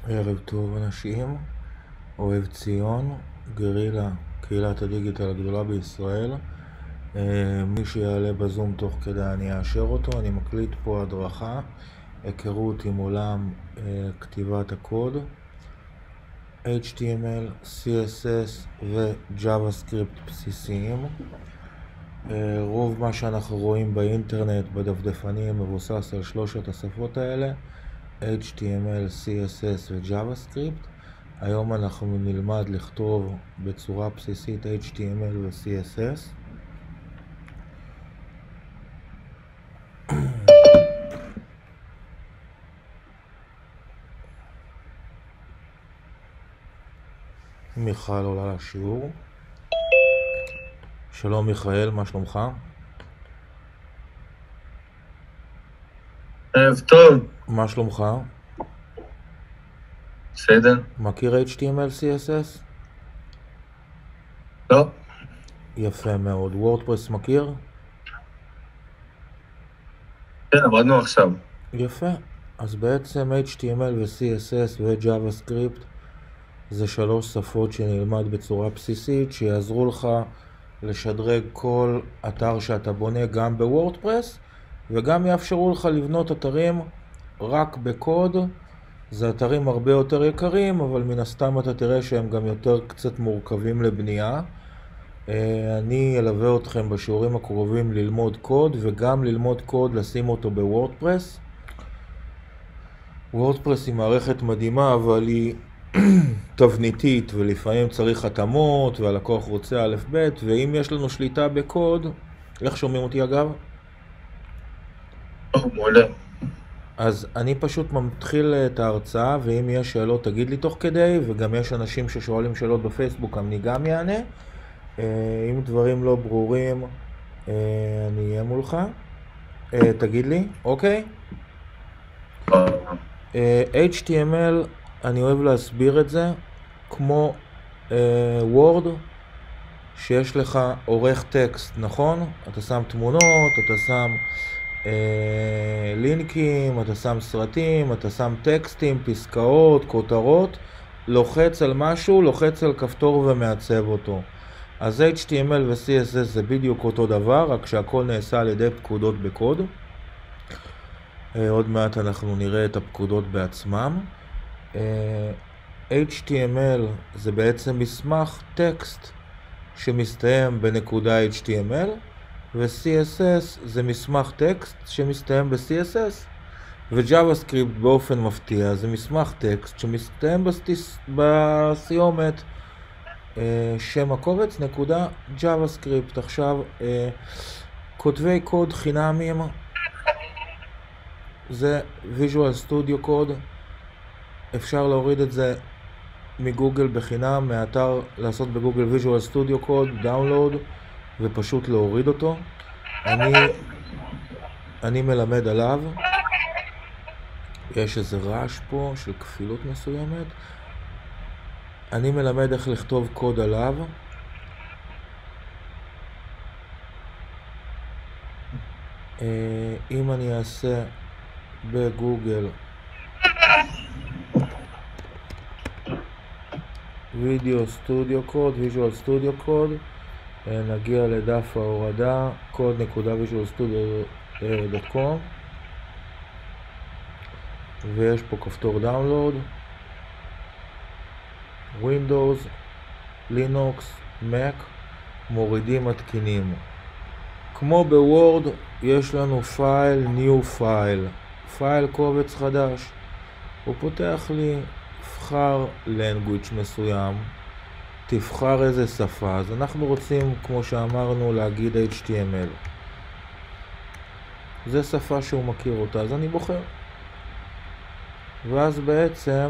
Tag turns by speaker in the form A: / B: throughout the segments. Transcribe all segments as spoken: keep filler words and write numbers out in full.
A: ערב טוב אנשים, אוהב ציון, גרילה, קהילת הדיגיטל הגדולה בישראל. מי שיעלה בזום תוך כדי אני אאשר אותו. אני מקליט פה הדרכה, היכרות עם עולם כתיבת הקוד, אייץ' טי אם אל, סי אס אס ו-JavaScript בסיסיים. רוב מה שאנחנו רואים באינטרנט, בדפדפנים, מבוסס על שלושת השפות האלה, אייץ' טי אם אל, סי אס אס ו-JavaScript. היום אנחנו נלמד לכתוב בצורה בסיסית אייץ' טי אם אל ו-סי אס אס. מיכל עולה לשיעור. שלום מיכאל, מה שלומך?
B: ערב טוב.
A: מה שלומך?
B: בסדר.
A: מכיר אייץ' טי אם אל, סי אס אס?
B: לא.
A: יפה מאוד. וורדפרס מכיר?
B: כן, עבדנו עכשיו.
A: יפה. אז בעצם אייץ' טי אם אל ו-סי אס אס ו-JavaScript זה שלוש שפות שנלמד בצורה בסיסית שיעזרו לך לשדרג כל אתר שאתה בונה גם בוורדפרס, וגם יאפשרו לך לבנות אתרים רק בקוד. זה אתרים הרבה יותר יקרים, אבל מן הסתם אתה תראה שהם גם יותר קצת מורכבים לבנייה. אני אלווה אתכם בשיעורים הקרובים ללמוד קוד, וגם ללמוד קוד לשים אותו בוורדפרס. וורדפרס היא מערכת מדהימה, אבל היא תבניתית, ולפעמים צריך התאמות, והלקוח רוצה א' ב', ואם יש לנו שליטה בקוד, איך שומעים אותי אגב?
B: טוב, מעולה.
A: אז אני פשוט מתחיל את ההרצאה, ואם יש שאלות תגיד לי תוך כדי, וגם יש אנשים ששואלים שאלות בפייסבוק, אני גם יענה. אם דברים לא ברורים, אני אהיה מולך. תגיד לי, אוקיי? אייץ' טי אם אל, אני אוהב להסביר את זה כמו וורד, שיש לך עורך טקסט, נכון? אתה שם תמונות, אתה שם אה, לינקים, אתה שם סרטים, אתה שם טקסטים, פסקאות, כותרות, לוחץ על משהו, לוחץ על כפתור ומעצב אותו. אז אייץ' טי אם אל ו-סי אס אס זה בדיוק אותו דבר, רק שהכל נעשה על ידי פקודות בקוד. אה, עוד מעט אנחנו נראה את הפקודות בעצמם. אה, אייץ' טי אם אל זה בעצם מסמך טקסט שמסתיים בנקודה אייץ' טי אם אל, ו-סי אס אס זה מסמך טקסט שמסתיים ב-סי אס אס, ו-JavaScript באופן מפתיע זה מסמך טקסט שמסתיים בסטיס, בסיומת אה, שם הקובץ נקודה JavaScript. עכשיו אה, כותבי קוד חינמים זה Visual Studio Code, אפשר להוריד את זה מגוגל בחינם, מאתר, לעשות בגוגל Visual Studio Code, דאונלוד, ופשוט להוריד אותו. אני, אני מלמד עליו. יש איזה רעש פה של כפילות מסוימת. אני מלמד איך לכתוב קוד עליו. אם אני אעשה בגוגל Video Studio Code, Visual Studio Code, נגיע לדף ההורדה קוד נקודה ויז'ואל סטודיו דוט קום, ויש פה כפתור דאונלוד, Windows, Linux, Mac, מורידים מתקינים. כמו בוורד יש לנו פייל, New File, פייל קובץ חדש. הוא פותח לי, תבחר language מסוים, תבחר איזה שפה. אז אנחנו רוצים, כמו שאמרנו, להגיד אייץ' טי אם אל. זה שפה שהוא מכיר אותה, אז אני בוחר. ואז בעצם,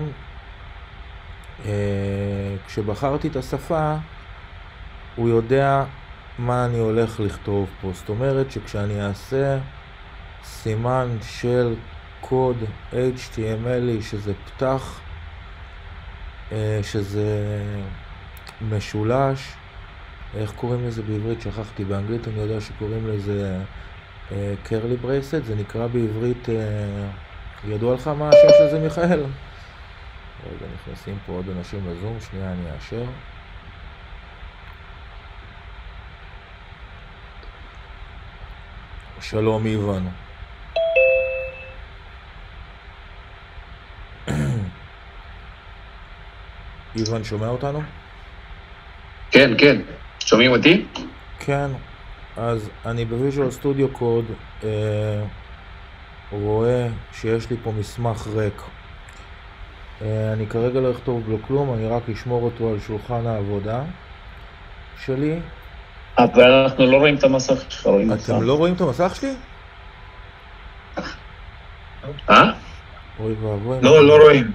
A: אה, כשבחרתי את השפה, הוא יודע מה אני הולך לכתוב פה. זאת אומרת שכשאני אעשה סימן של קוד אייץ' טי אם אל, שזה פתח, אה, שזה משולש, איך קוראים לזה בעברית? שכחתי. באנגלית אני יודע שקוראים לזה קרלי ברייסט, זה נקרא בעברית, אה, ידוע לך מה השם של זה מיכאל? נכנסים פה עוד אנשים לזום, שנייה אני אאשר. שלום איוון. איוון שומע אותנו?
C: כן, כן. שומעים אותי?
A: כן. אז אני בוויז'ואל סטודיו קוד אה, רואה שיש לי פה מסמך ריק. אה, אני כרגע לא אכתוב בו כלום, אני רק אשמור אותו על שולחן העבודה שלי.
C: אבל אנחנו לא רואים את המסך שלך, רואים את
A: אתם לא רואים את המסך שלי?
C: אה?
A: אוי ואבוי.
B: לא, לא רואים.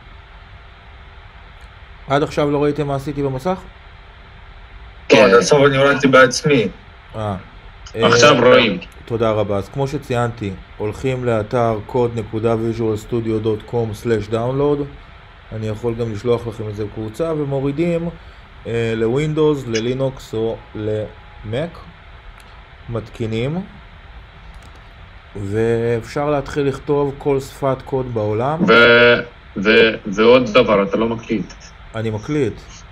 A: עד עכשיו לא ראיתם מה עשיתי במסך?
B: לא, עד עכשיו אני הורדתי בעצמי.
A: אה.
C: עכשיו רואים.
A: תודה רבה. אז כמו שציינתי, הולכים לאתר קוד נקודה ויז'ואל סטודיו דוט קום סלש דאונלוד. אני יכול גם לשלוח לכם את זה בקבוצה, ומורידים אה, לווינדוס, ללינוקס או למק. מתקינים. ואפשר להתחיל לכתוב כל שפת קוד בעולם.
C: ו... ו... ועוד דבר, אתה לא מקליט.
A: אני מקליט.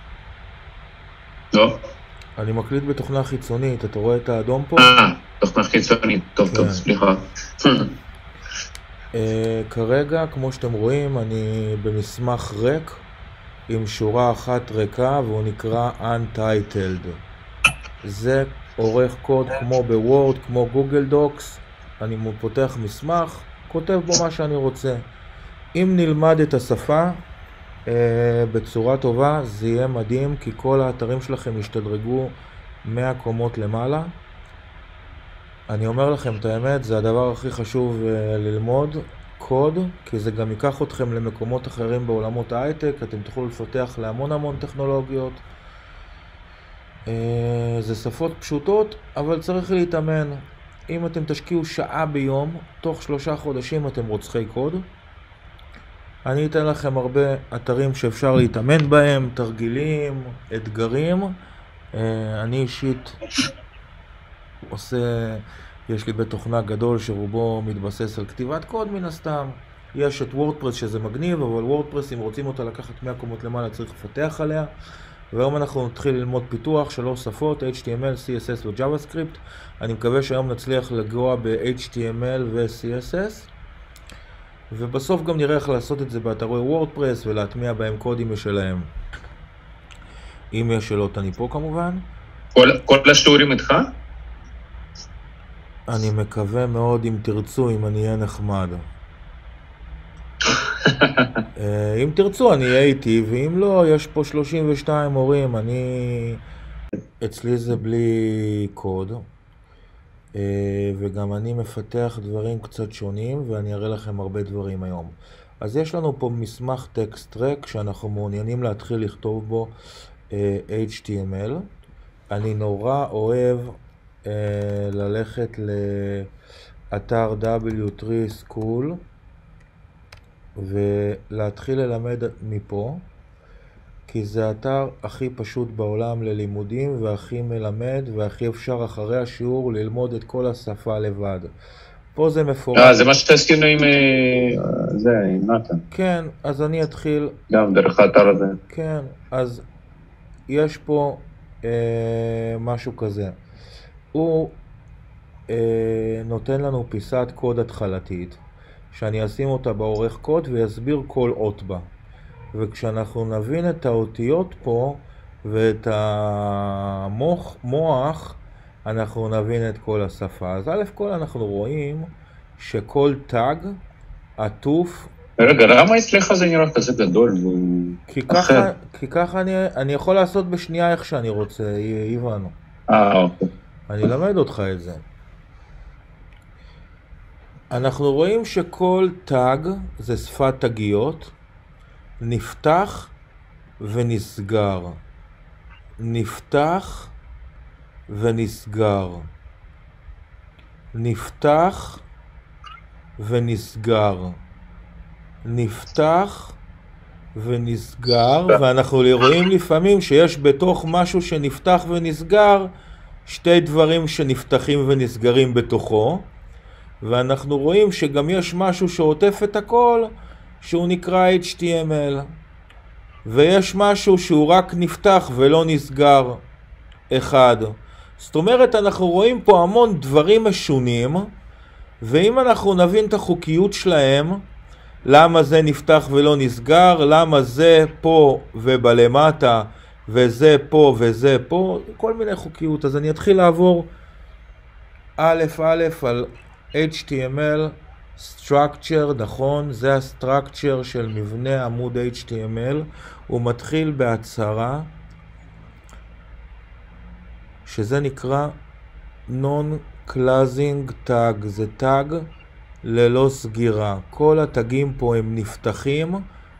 C: לא?
A: אני מקליט בתוכנה חיצונית, אתה רואה את האדום פה?
C: אה, תוכנה חיצונית. טוב,
A: כן.
C: טוב, סליחה.
A: uh, כרגע, כמו שאתם רואים, אני במסמך ריק, עם שורה אחת ריקה, והוא נקרא Untitled. זה עורך קוד כמו בוורד, כמו גוגל דוקס. אני פותח מסמך, כותב בו מה שאני רוצה. אם נלמד את השפה uh, בצורה טובה, זה יהיה מדהים, כי כל האתרים שלכם ישתדרגו מאה קומות למעלה. אני אומר לכם את האמת, זה הדבר הכי חשוב uh, ללמוד קוד, כי זה גם ייקח אתכם למקומות אחרים בעולמות ההייטק, אתם תוכלו לפתח להמון המון טכנולוגיות. Uh, זה שפות פשוטות, אבל צריך להתאמן. אם אתם תשקיעו שעה ביום, תוך שלושה חודשים אתם רוצחי קוד. אני אתן לכם הרבה אתרים שאפשר להתאמן בהם, תרגילים, אתגרים. Uh, אני אישית עושה, יש לי בתוכנה גדול שרובו מתבסס על כתיבת קוד מן הסתם. יש את וורדפרס שזה מגניב, אבל וורדפרס אם רוצים אותה לקחת מאה קומות למעלה צריך לפתח עליה. והיום אנחנו נתחיל ללמוד פיתוח שלוש שפות, אייץ' טי אם אל, סי אס אס ו-JavaScript. אני מקווה שהיום נצליח לגוע ב-אייץ' טי אם אל ו-סי אס אס. ובסוף גם נראה איך לעשות את זה באתרי וורדפרס ולהטמיע בהם קודים משלהם. אם יש שאלות אני פה כמובן.
C: כל, כל השיעורים איתך?
A: אני מקווה מאוד אם תרצו, אם אני אהיה נחמד. אם תרצו אני אהיה איתי, ואם לא, יש פה שלושים ושתיים מורים, אני... אצלי זה בלי קוד. וגם אני מפתח דברים קצת שונים, ואני אראה לכם הרבה דברים היום. אז יש לנו פה מסמך טקסט ריק, שאנחנו מעוניינים להתחיל לכתוב בו אייץ' טי אם אל. אני נורא אוהב uh, ללכת לאתר דאבליו טרי School ולהתחיל ללמד מפה, כי זה האתר הכי פשוט בעולם ללימודים והכי מלמד והכי אפשר אחרי השיעור ללמוד את כל השפה לבד. פה זה מפורט.
C: אה, זה מה שעשינו עם זה, עם נתן.
A: כן, אז אני אתחיל.
C: גם דרך האתר הזה.
A: כן, אז יש פה אה, משהו כזה. הוא אה, נותן לנו פיסת קוד התחלתית, שאני אשים אותה בעורך קוד ויסביר כל אות בה. וכשאנחנו נבין את האותיות פה ואת המוח, מוח, אנחנו נבין את כל השפה. אז א' כל אנחנו רואים שכל טאג עטוף.
C: רגע, למה אצלך זה נראה כזה גדול?
A: כי ככה, כי ככה אני, אני יכול לעשות בשנייה איך שאני רוצה, איוון.
C: אה, אוקיי.
A: אני למד אותך את זה. אנחנו רואים שכל טאג זה שפת תגיות, נפתח ונסגר. נפתח ונסגר. נפתח ונסגר. נפתח ונסגר, ואנחנו רואים לפעמים שיש בתוך משהו שנפתח ונסגר שתי דברים שנפתחים ונסגרים בתוכו, ואנחנו רואים שגם יש משהו שעוטף את הכל שהוא נקרא אייץ' טי אם אל. ויש משהו שהוא רק נפתח ולא נסגר אחד. זאת אומרת, אנחנו רואים פה המון דברים משונים, ואם אנחנו נבין את החוקיות שלהם, למה זה נפתח ולא נסגר, למה זה פה ובלמטה, וזה פה וזה פה, כל מיני חוקיות. אז אני אתחיל לעבור א' א' על H T M L structure, נכון? זה הסטרקצ'ר של מבנה עמוד H T M L. הוא מתחיל בהצהרה שזה נקרא non-closing tag, זה טאג ללא סגירה. כל הטאגים פה הם נפתחים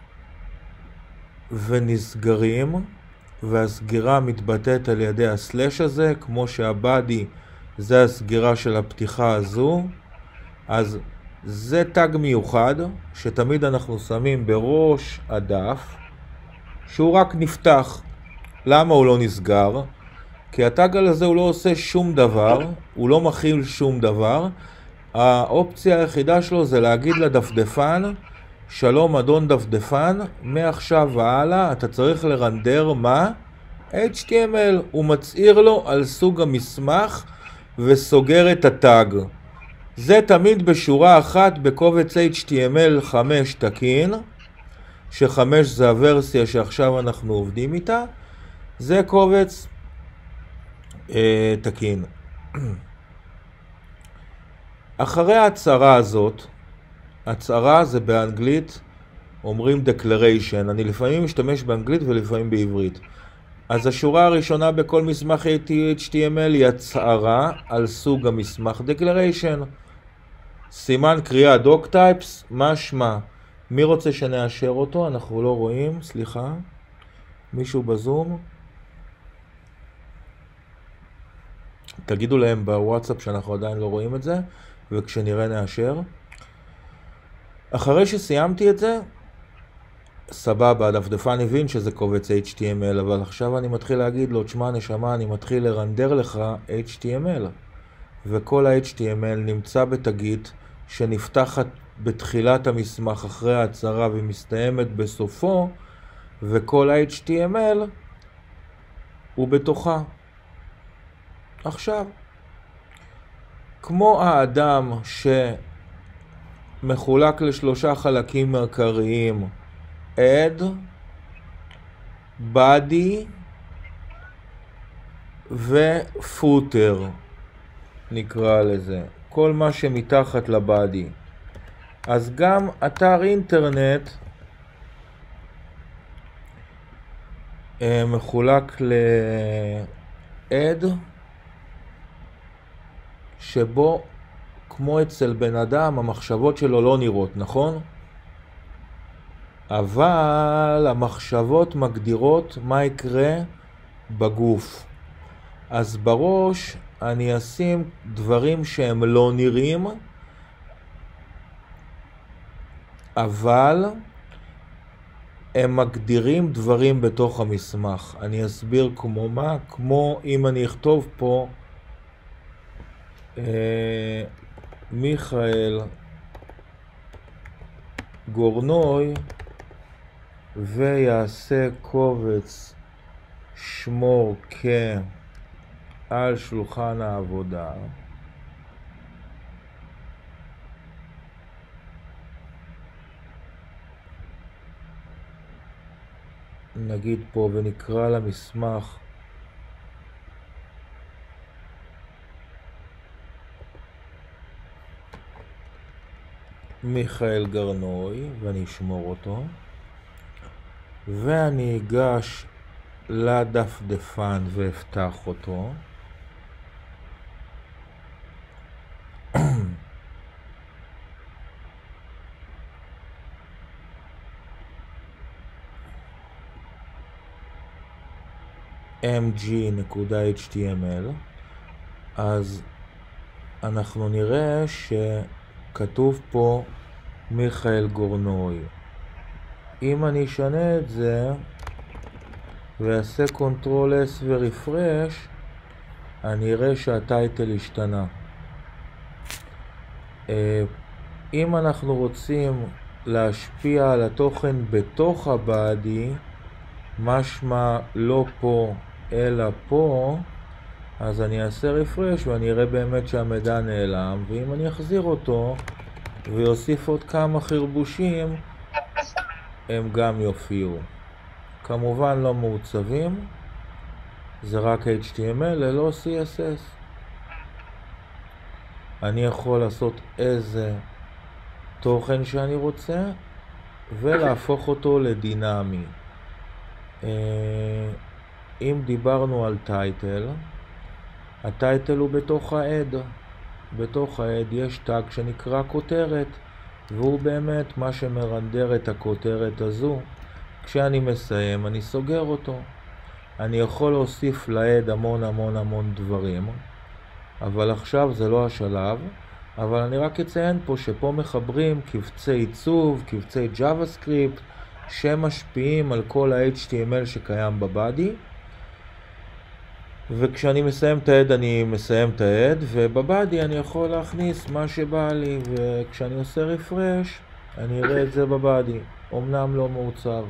A: ונסגרים, והסגירה מתבטאת על ידי הסלש הזה, כמו שהבאדי זה הסגירה של הפתיחה הזו. אז זה טאג מיוחד שתמיד אנחנו שמים בראש הדף, שהוא רק נפתח. למה הוא לא נסגר? כי הטאג הזה הוא לא עושה שום דבר, הוא לא מכיל שום דבר. האופציה היחידה שלו זה להגיד לדפדפן, שלום אדון דפדפן, מעכשיו והלאה אתה צריך לרנדר מה? H T M L. הוא מצעיר לו על סוג המסמך וסוגר את הטאג. זה תמיד בשורה אחת בקובץ H T M L חמש תקין, שחמש זה הוורסיה שעכשיו אנחנו עובדים איתה. זה קובץ אה, תקין. אחרי ההצהרה הזאת, הצהרה זה באנגלית אומרים declaration, אני לפעמים משתמש באנגלית ולפעמים בעברית. אז השורה הראשונה בכל מסמך H T M L היא הצהרה על סוג המסמך, declaration. סימן קריאה doc types, מה שמה? מי רוצה שנאשר אותו? אנחנו לא רואים, סליחה. מישהו בזום? תגידו להם בוואטסאפ שאנחנו עדיין לא רואים את זה, וכשנראה נאשר. אחרי שסיימתי את זה, סבבה, הדפדפן הבין שזה קובץ H T M L, אבל עכשיו אני מתחיל להגיד לו, תשמע נשמה, אני מתחיל לרנדר לך H T M L. וכל ה-H T M L נמצא בתגית שנפתחת בתחילת המסמך אחרי ההצהרה ומסתיימת בסופו, וכל ה-H T M L הוא בתוכה. עכשיו, כמו האדם שמחולק לשלושה חלקים מרכזיים, add, body ו-footer נקרא לזה, כל מה שמתחת לבאדי. אז גם אתר אינטרנט מחולק ל-add, שבו כמו אצל בן אדם המחשבות שלו לא נראות, נכון? אבל המחשבות מגדירות מה יקרה בגוף. אז בראש אני אשים דברים שהם לא נראים, אבל הם מגדירים דברים בתוך המסמך. אני אסביר כמו מה, כמו אם אני אכתוב פה אה, מיכאל גורנוי ויעשה קובץ שמור כעל שולחן העבודה. נגיד פה ונקרא למסמך מיכאל גרנוי, ואני אשמור אותו, ואני אגש לדפדפן ואפתח אותו. mg.html. אז אנחנו נראה שכתוב פה מיכאל גורנוי. אם אני אשנה את זה ואעשה קונטרול S ורפרש, אני אראה שהטייטל השתנה. אם אנחנו רוצים להשפיע על התוכן בתוך הבאדי, משמע לא פה אלא פה, אז אני אעשה רפרש ואני אראה באמת שהמידע נעלם, ואם אני אחזיר אותו ויוסיף עוד כמה חרבושים הם גם יופיעו. כמובן לא מעוצבים, זה רק אייץ' טי אם אל ללא סי אס אס. אני יכול לעשות איזה תוכן שאני רוצה ולהפוך אותו לדינמי. אם דיברנו על טייטל, הטייטל הוא בתוך העד. בתוך העד יש טאג שנקרא כותרת, והוא באמת מה שמרנדר את הכותרת הזו. כשאני מסיים אני סוגר אותו. אני יכול להוסיף לעד המון המון המון דברים, אבל עכשיו זה לא השלב. אבל אני רק אציין פה שפה מחברים קבצי עיצוב, קבצי JavaScript, שמשפיעים על כל ה-אייץ' טי אם אל שקיים בבאדי. וכשאני מסיים את העד אני מסיים את העד, ובבאדי אני יכול להכניס מה שבא לי, וכשאני עושה רפרש אני אראה את זה בבאדי, אמנם לא מעוצב.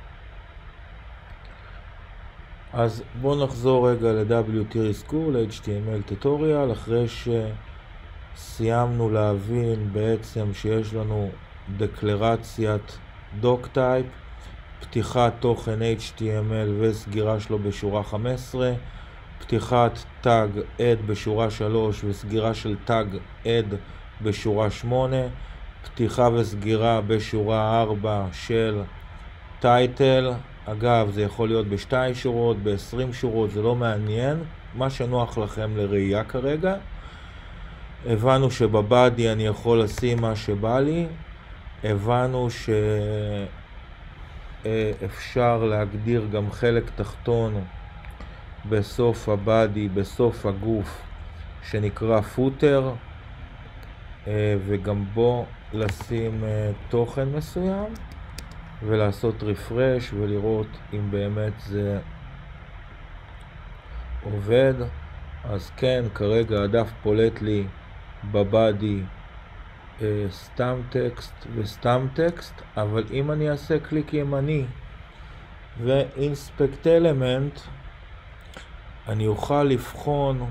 A: אז בואו נחזור רגע ל-דאבליו תרי School, אייץ' טי אם אל Tutorial, אחרי שסיימנו להבין בעצם שיש לנו דקלרציית דוק-טייפ, פתיחת תוכן אייץ' טי אם אל וסגירה שלו בשורה חמש עשרה, פתיחת טאג add בשורה שלוש וסגירה של טאג add בשורה שמונה, פתיחה וסגירה בשורה ארבע של טייטל. אגב, זה יכול להיות בשתיים שורות, ב-עשרים שורות, זה לא מעניין, מה שנוח לכם לראייה כרגע. הבנו שבבאדי אני יכול לשים מה שבא לי, הבנו שאפשר להגדיר גם חלק תחתון בסוף הבאדי, בסוף הגוף, שנקרא פוטר, וגם בו לשים תוכן מסוים ולעשות רפרש ולראות אם באמת זה עובד. אז כן, כרגע הדף פולט לי בבאדי סתם טקסט וסתם טקסט, אבל אם אני אעשה קליק ימני ו-Inspect Element, אני אוכל לבחון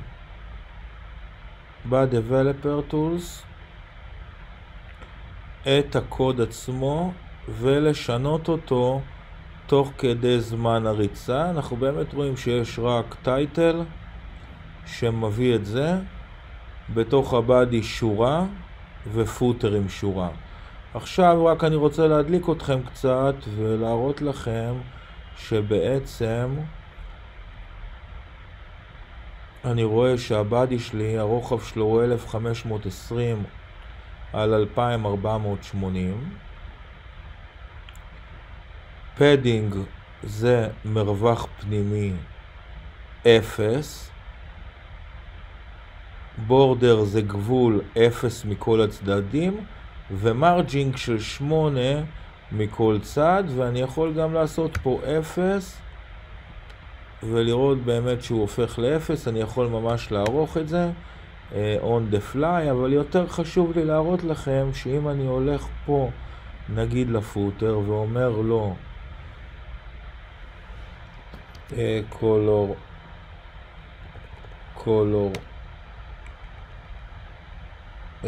A: ב-Developer Tools את הקוד עצמו ולשנות אותו תוך כדי זמן הריצה. אנחנו באמת רואים שיש רק טייטל שמביא את זה, בתוך הבאדי שורה ופוטר עם שורה. עכשיו רק אני רוצה להדליק אתכם קצת ולהראות לכם שבעצם אני רואה שהבאדי שלי, הרוחב שלו הוא אלף חמש מאות עשרים על אלפיים ארבע מאות שמונים. פדינג זה מרווח פנימי אפס. בורדר זה גבול אפס מכל הצדדים, ומרג'ינג של שמונה מכל צד, ואני יכול גם לעשות פה אפס ולראות באמת שהוא הופך לאפס. אני יכול ממש לערוך את זה uh, on the fly, אבל יותר חשוב לי להראות לכם שאם אני הולך פה נגיד לפוטר ואומר לו uh, color color uh,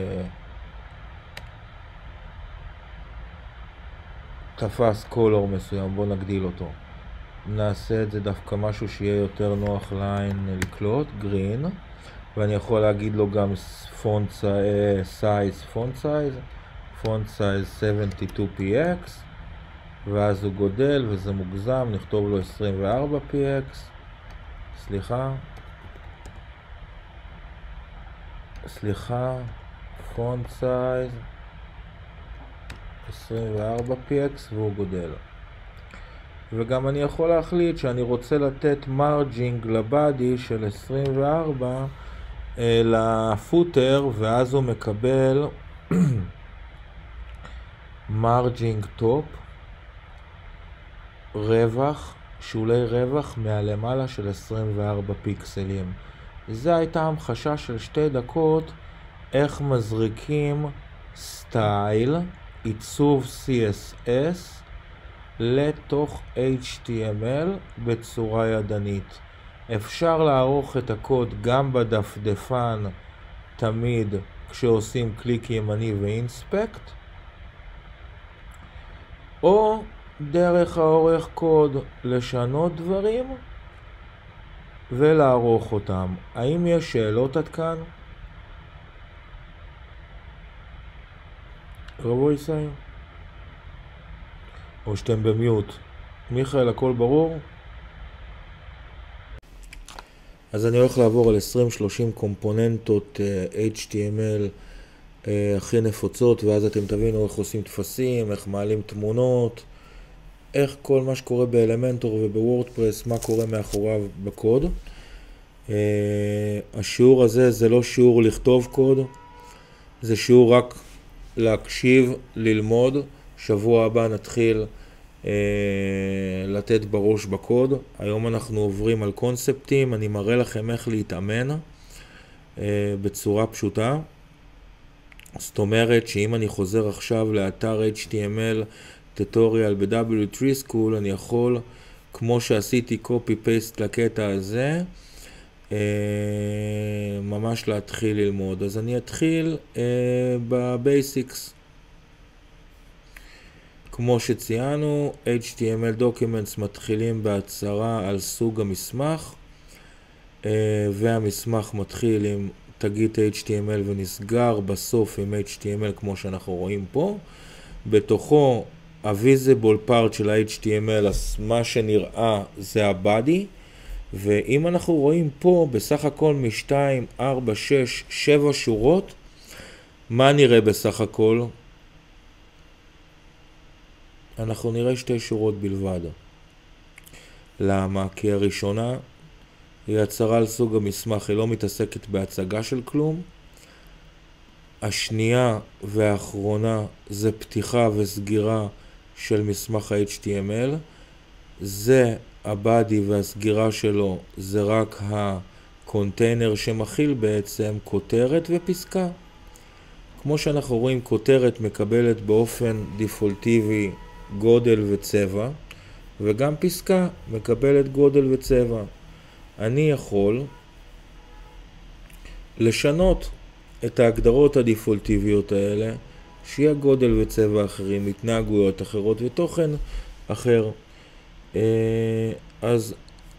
A: תפס קולור מסוים, בוא נגדיל אותו, נעשה את זה דווקא משהו שיהיה יותר נוח לעין לקלוט, גרין, ואני יכול להגיד לו גם פונט סייז, פונט סייז, פונט סייז שבעים ושתיים פי אקס, ואז הוא גודל וזה מוגזם, נכתוב לו עשרים וארבע פי אקס, סליחה, סליחה, פונט סייז, עשרים וארבע פי אקס, והוא גודל. וגם אני יכול להחליט שאני רוצה לתת מרג'ינג לבאדי של עשרים וארבע אה, לפוטר, ואז הוא מקבל מרג'ינג טופ, רווח, שולי רווח מהלמעלה של עשרים וארבע פיקסלים. זו הייתה המחשה של שתי דקות איך מזריקים סטייל, עיצוב סי אס אס לתוך אייץ' טי אם אל בצורה ידנית. אפשר לערוך את הקוד גם בדפדפן תמיד כשעושים קליק ימני ואינספקט, או דרך העורך קוד לשנות דברים ולערוך אותם. האם יש שאלות עד כאן? רבו ישראל? או שאתם במיוט? מיכאל, הכל ברור? אז אני הולך לעבור על עשרים שלושים קומפוננטות uh, אייץ' טי אם אל uh, הכי נפוצות, ואז אתם תבינו איך עושים תפסים, איך מעלים תמונות, איך כל מה שקורה באלמנטור ובוורדפרס, מה קורה מאחוריו בקוד. Uh, השיעור הזה זה לא שיעור לכתוב קוד, זה שיעור רק להקשיב, ללמוד. שבוע הבא נתחיל uh, לתת בראש בקוד. היום אנחנו עוברים על קונספטים, אני מראה לכם איך להתאמן uh, בצורה פשוטה. זאת אומרת שאם אני חוזר עכשיו לאתר אייץ' טי אם אל טוטוריאל ב-דאבליו תרי School, אני יכול, כמו שעשיתי קופי פייסט לקטע הזה, Uh, ממש להתחיל ללמוד. אז אני אתחיל uh, בבייסיקס. כמו שציינו, אייץ' טי אם אל Documents מתחילים בהצהרה על סוג המסמך, uh, והמסמך מתחיל עם תגית אייץ' טי אם אל ונסגר בסוף עם אייץ' טי אם אל כמו שאנחנו רואים פה. בתוכו ה-visible part של ה-אייץ' טי אם אל, מה שנראה זה ה-body, ואם אנחנו רואים פה בסך הכל מ-שתיים, ארבע, שש, שבע שורות, מה נראה בסך הכל? אנחנו נראה שתי שורות בלבד. למה? כי הראשונה היא הצהרה על סוג המסמך, היא לא מתעסקת בהצגה של כלום. השנייה והאחרונה זה פתיחה וסגירה של מסמך ה-אייץ' טי אם אל. זה הבאדי והסגירה שלו, זה רק הקונטיינר שמכיל בעצם כותרת ופסקה. כמו שאנחנו רואים, כותרת מקבלת באופן דיפולטיבי גודל וצבע, וגם פסקה מקבלת גודל וצבע. אני יכול לשנות את ההגדרות הדיפולטיביות האלה, שיהיה גודל וצבע אחרים, התנהגויות אחרות ותוכן אחר. אז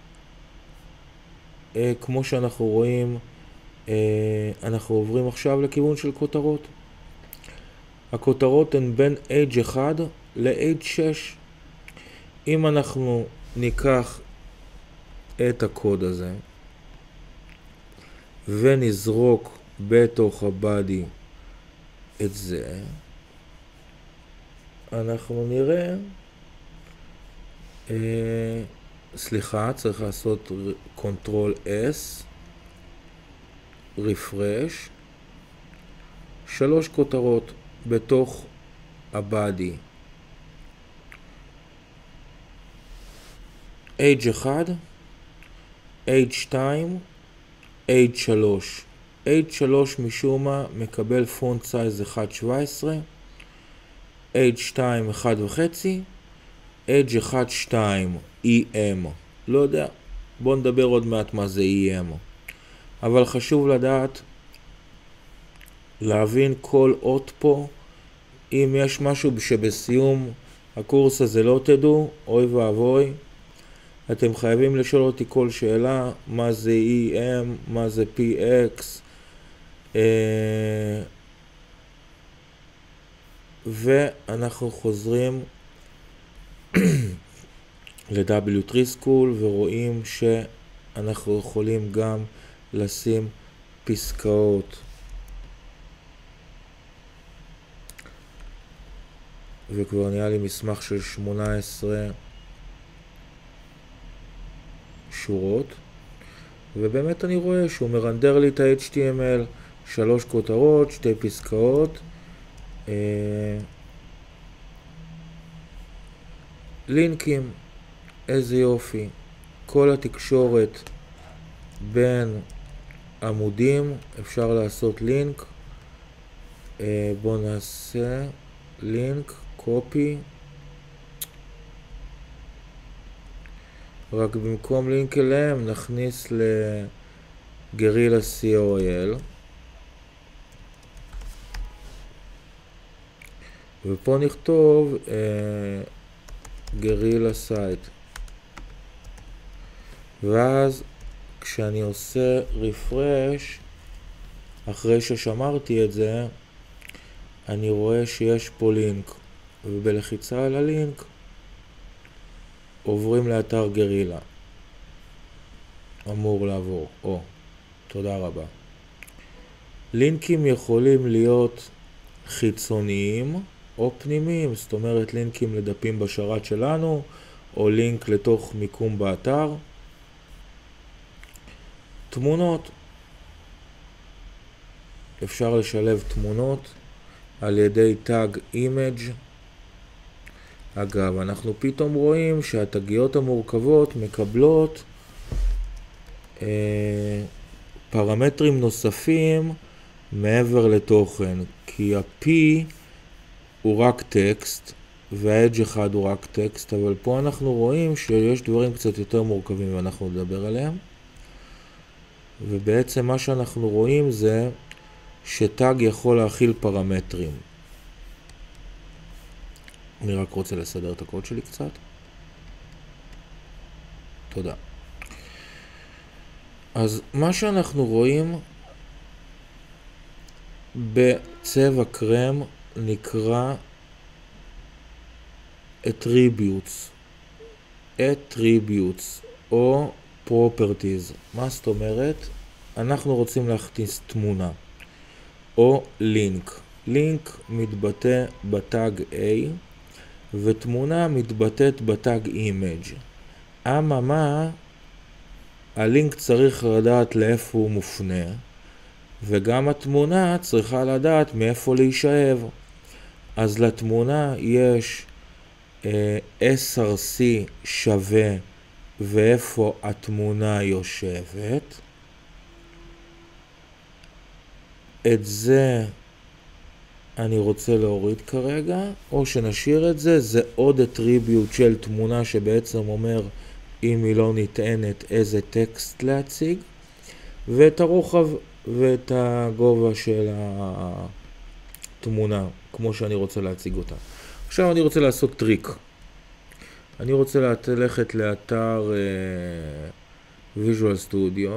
A: כמו שאנחנו רואים, אנחנו עוברים עכשיו לכיוון של כותרות. הכותרות הן בין אייג' אחד לאייג' שש. אם אנחנו ניקח את הקוד הזה ונזרוק בתוך הבאדי את זה, אנחנו נראה, אה, סליחה, צריך לעשות קונטרול אס, רפרש, שלוש כותרות בתוך הבאדי. אייג' אחד, אייג' שתיים, אייג' שלוש. אייג' שלוש משום מה מקבל פונט סייז אחת שבע עשרה, אייג' שתיים אחד וחצי, אייג' אחד שתיים אי אם. לא יודע, בואו נדבר עוד מעט מה זה אי אם. אבל חשוב לדעת, להבין כל אות פה. אם יש משהו שבסיום הקורס הזה לא תדעו, אוי ואבוי, אתם חייבים לשאול אותי כל שאלה, מה זה אי אם, מה זה פי אקס, אה, ואנחנו חוזרים ל-דאבליו תרי School ורואים שאנחנו יכולים גם לשים פסקאות. וכבר נהיה לי מסמך של שמונה עשרה שורות, ובאמת אני רואה שהוא מרנדר לי את ה-אייץ' טי אם אל, שלוש כותרות, שתי פסקאות, אה, לינקים, איזה יופי, כל התקשורת בין עמודים אפשר לעשות לינק. אה, בואו נעשה לינק, קופי, רק במקום לינק אליהם נכניס לגרילה סי או אל, ופה נכתוב אה, גרילה סייט, ואז כשאני עושה רפרש אחרי ששמרתי את זה, אני רואה שיש פה לינק, ובלחיצה על הלינק עוברים לאתר גרילה. אמור לעבור. או, תודה רבה. לינקים יכולים להיות חיצוניים או פנימיים, זאת אומרת לינקים לדפים בשרת שלנו, או לינק לתוך מיקום באתר. תמונות. אפשר לשלב תמונות על ידי טאג image. אגב, אנחנו פתאום רואים שהתגיות המורכבות מקבלות אה, פרמטרים נוספים מעבר לתוכן, כי ה-P הוא רק טקסט וה-Edge אחד הוא רק טקסט, אבל פה אנחנו רואים שיש דברים קצת יותר מורכבים ואנחנו נדבר עליהם. ובעצם מה שאנחנו רואים זה שטאג יכול להכיל פרמטרים. אני רק רוצה לסדר את הקוד שלי קצת. תודה. אז מה שאנחנו רואים בצבע קרם נקרא attributes, attributes או properties. מה זאת אומרת? אנחנו רוצים להכניס תמונה או לינק. לינק מתבטא בטאג A ותמונה מתבטאת בטאג image. אממה, הלינק צריך לדעת לאיפה הוא מופנה, וגם התמונה צריכה לדעת מאיפה להישאב. אז לתמונה יש אה, אס אר סי שווה ואיפה התמונה יושבת. את זה אני רוצה להוריד כרגע, או שנשאיר את זה. זה עוד אטריביוט של תמונה שבעצם אומר אם היא לא נטענת איזה טקסט להציג, ואת הרוחב ואת הגובה של התמונה כמו שאני רוצה להציג אותה. עכשיו אני רוצה לעשות טריק. אני רוצה ללכת לאתר uh, Visual Studio,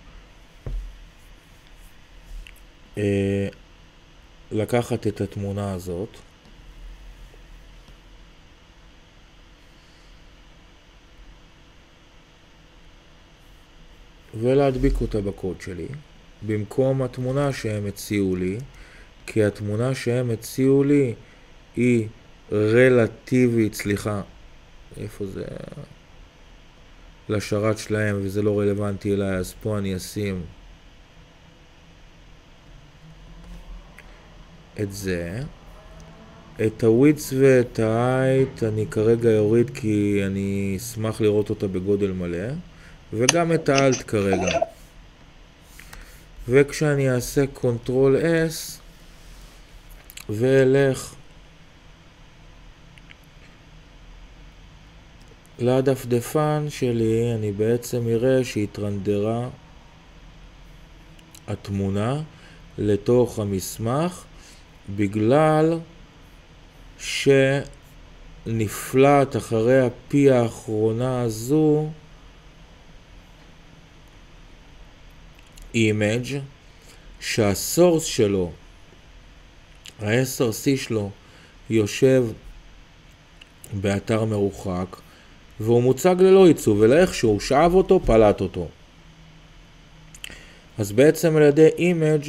A: uh, לקחת את התמונה הזאת, ולהדביק אותה בקוד שלי, במקום התמונה שהם הציעו לי, כי התמונה שהם הציעו לי היא רלטיבית, סליחה, איפה זה? לשרת שלהם, וזה לא רלוונטי אליי, אז פה אני אשים את זה. את הווידס ואת ההייט אני כרגע יוריד כי אני אשמח לראות אותה בגודל מלא, וגם את האלט כרגע. וכשאני אעשה קונטרול אס ואלך לדפדפן שלי, אני בעצם אראה שהתרנדרה התמונה לתוך המסמך, בגלל שנפלט אחרי הפי האחרונה הזו image שהסורס שלו, ה-אס אר סי שלו, יושב באתר מרוחק, והוא מוצג ללא עיצוב, אלא איכשהו שאב אותו, פלט אותו. אז בעצם על ידי image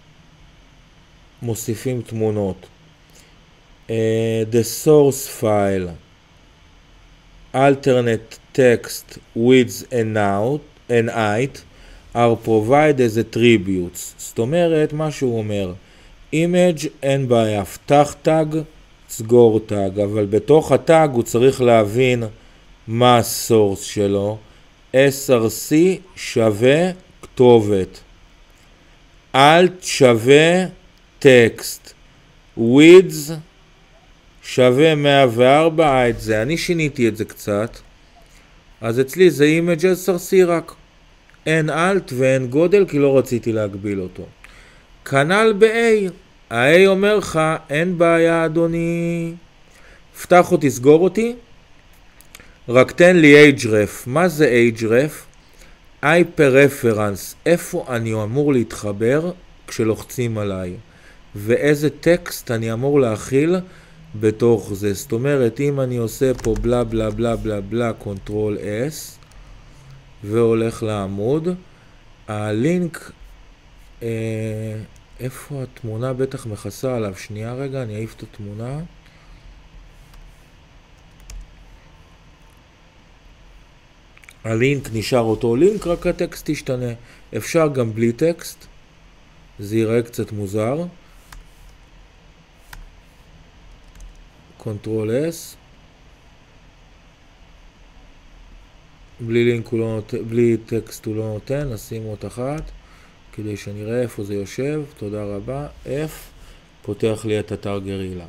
A: מוסיפים תמונות. Uh, the source file alternate text width and out and height are provided as attributes. זאת אומרת, מה שהוא אומר, image אין בעיה, פתח טאג, סגור טאג, אבל בתוך הטאג הוא צריך להבין מה הסורס שלו. אס אר סי שווה כתובת, alt שווה טקסט, width שווה מאה וארבע, את זה אני שיניתי את זה קצת, אז אצלי זה אימג' סרסי רק. אין אלט ואין גודל כי לא רציתי להגביל אותו. כנ"ל ב-A. ה-A אומר לך, אין בעיה אדוני, פתח אותי, סגור אותי, רק תן לי href. מה זה href? hyperreference, איפה אני אמור להתחבר כשלוחצים עליי, ואיזה טקסט אני אמור להכיל בתוך זה. זאת אומרת, אם אני עושה פה בלה בלה בלה בלה בלה קונטרול S והולך לעמוד, הלינק, אה, איפה התמונה בטח מכסה עליו, שנייה רגע, אני אעיף את התמונה. הלינק נשאר אותו לינק, רק הטקסט ישתנה. אפשר גם בלי טקסט, זה ייראה קצת מוזר. קונטרול S. בלי לינק הוא לא נותן, בלי טקסט הוא לא נותן, נשים עוד אחת כדי שנראה איפה זה יושב. תודה רבה. F פותח לי את אתר גרילה.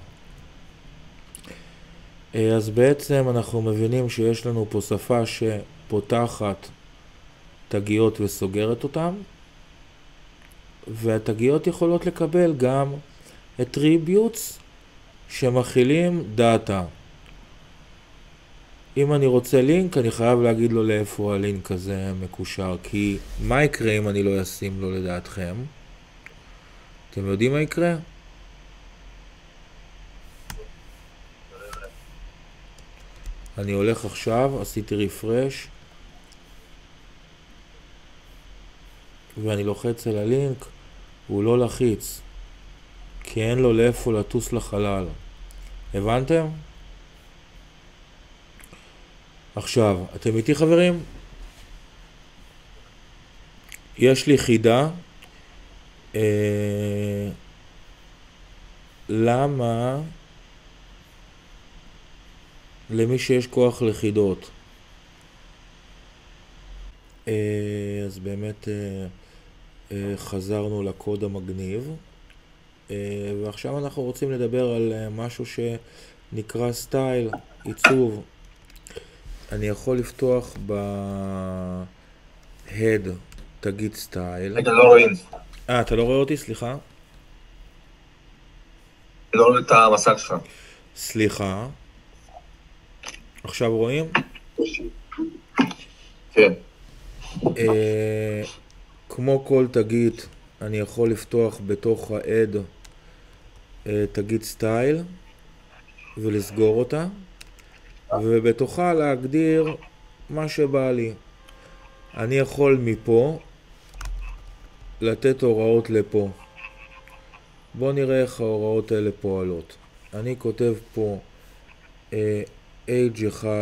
A: אז בעצם אנחנו מבינים שיש לנו פה שפה שפותחת תגיות וסוגרת אותם, והתגיות יכולות לקבל גם attributes שמכילים דאטה. אם אני רוצה לינק, אני חייב להגיד לו לאיפה הלינק הזה מקושר, כי מה יקרה אם אני לא אשים לו לדעתכם? אתם יודעים מה יקרה? אני הולך עכשיו, עשיתי רפרש, ואני לוחץ על הלינק, הוא לא לחיץ, כי אין לו לאיפה לטוס לחלל. הבנתם? עכשיו, אתם איתי חברים? יש לי חידה. אה, למה למי שיש כוח לחידות? אה, אז באמת אה, אה, חזרנו לקוד המגניב. אה, ועכשיו אנחנו רוצים לדבר על אה, משהו שנקרא סטייל, עיצוב. אני יכול לפתוח ב-head, תגיד סטייל.
B: רגע, לא רואים.
A: אה, אתה לא רואה אותי? סליחה.
B: לא רואה את המסך שלך.
A: סליחה. עכשיו רואים?
B: כן.
A: אה, כמו כל תגיד, אני יכול לפתוח בתוך ה-add אה, תגיד סטייל ולסגור אותה. ובתוכה להגדיר מה שבא לי. אני יכול מפה לתת הוראות לפה. בואו נראה איך ההוראות האלה פועלות. אני כותב פה אה, age אחד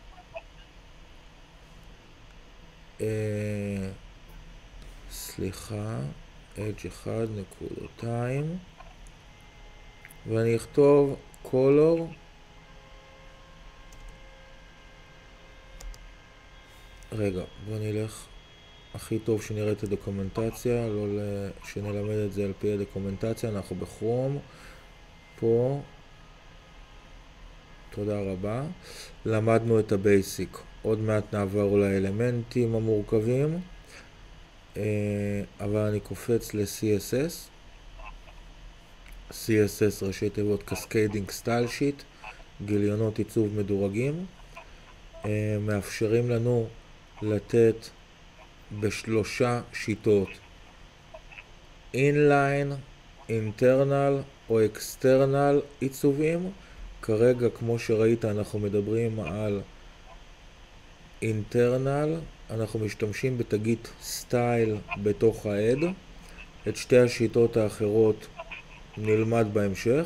A: אה, סליחה age אחד נקודותיים, ואני אכתוב color רגע, בוא נלך הכי טוב שנראה את הדוקומנטציה, לא שנלמד את זה על פי הדוקומנטציה. אנחנו בכרום פה, תודה רבה. למדנו את הבייסיק, עוד מעט נעבור לאלמנטים המורכבים, אבל אני קופץ ל-סי אס אס. סי אס אס ראשי תיבות Cascading Style Sheet, גיליונות עיצוב מדורגים, מאפשרים לנו לתת בשלושה שיטות, inline, internal או external עיצובים. כרגע כמו שראית אנחנו מדברים על internal, אנחנו משתמשים בתגית סטייל בתוך העד. את שתי השיטות האחרות נלמד בהמשך,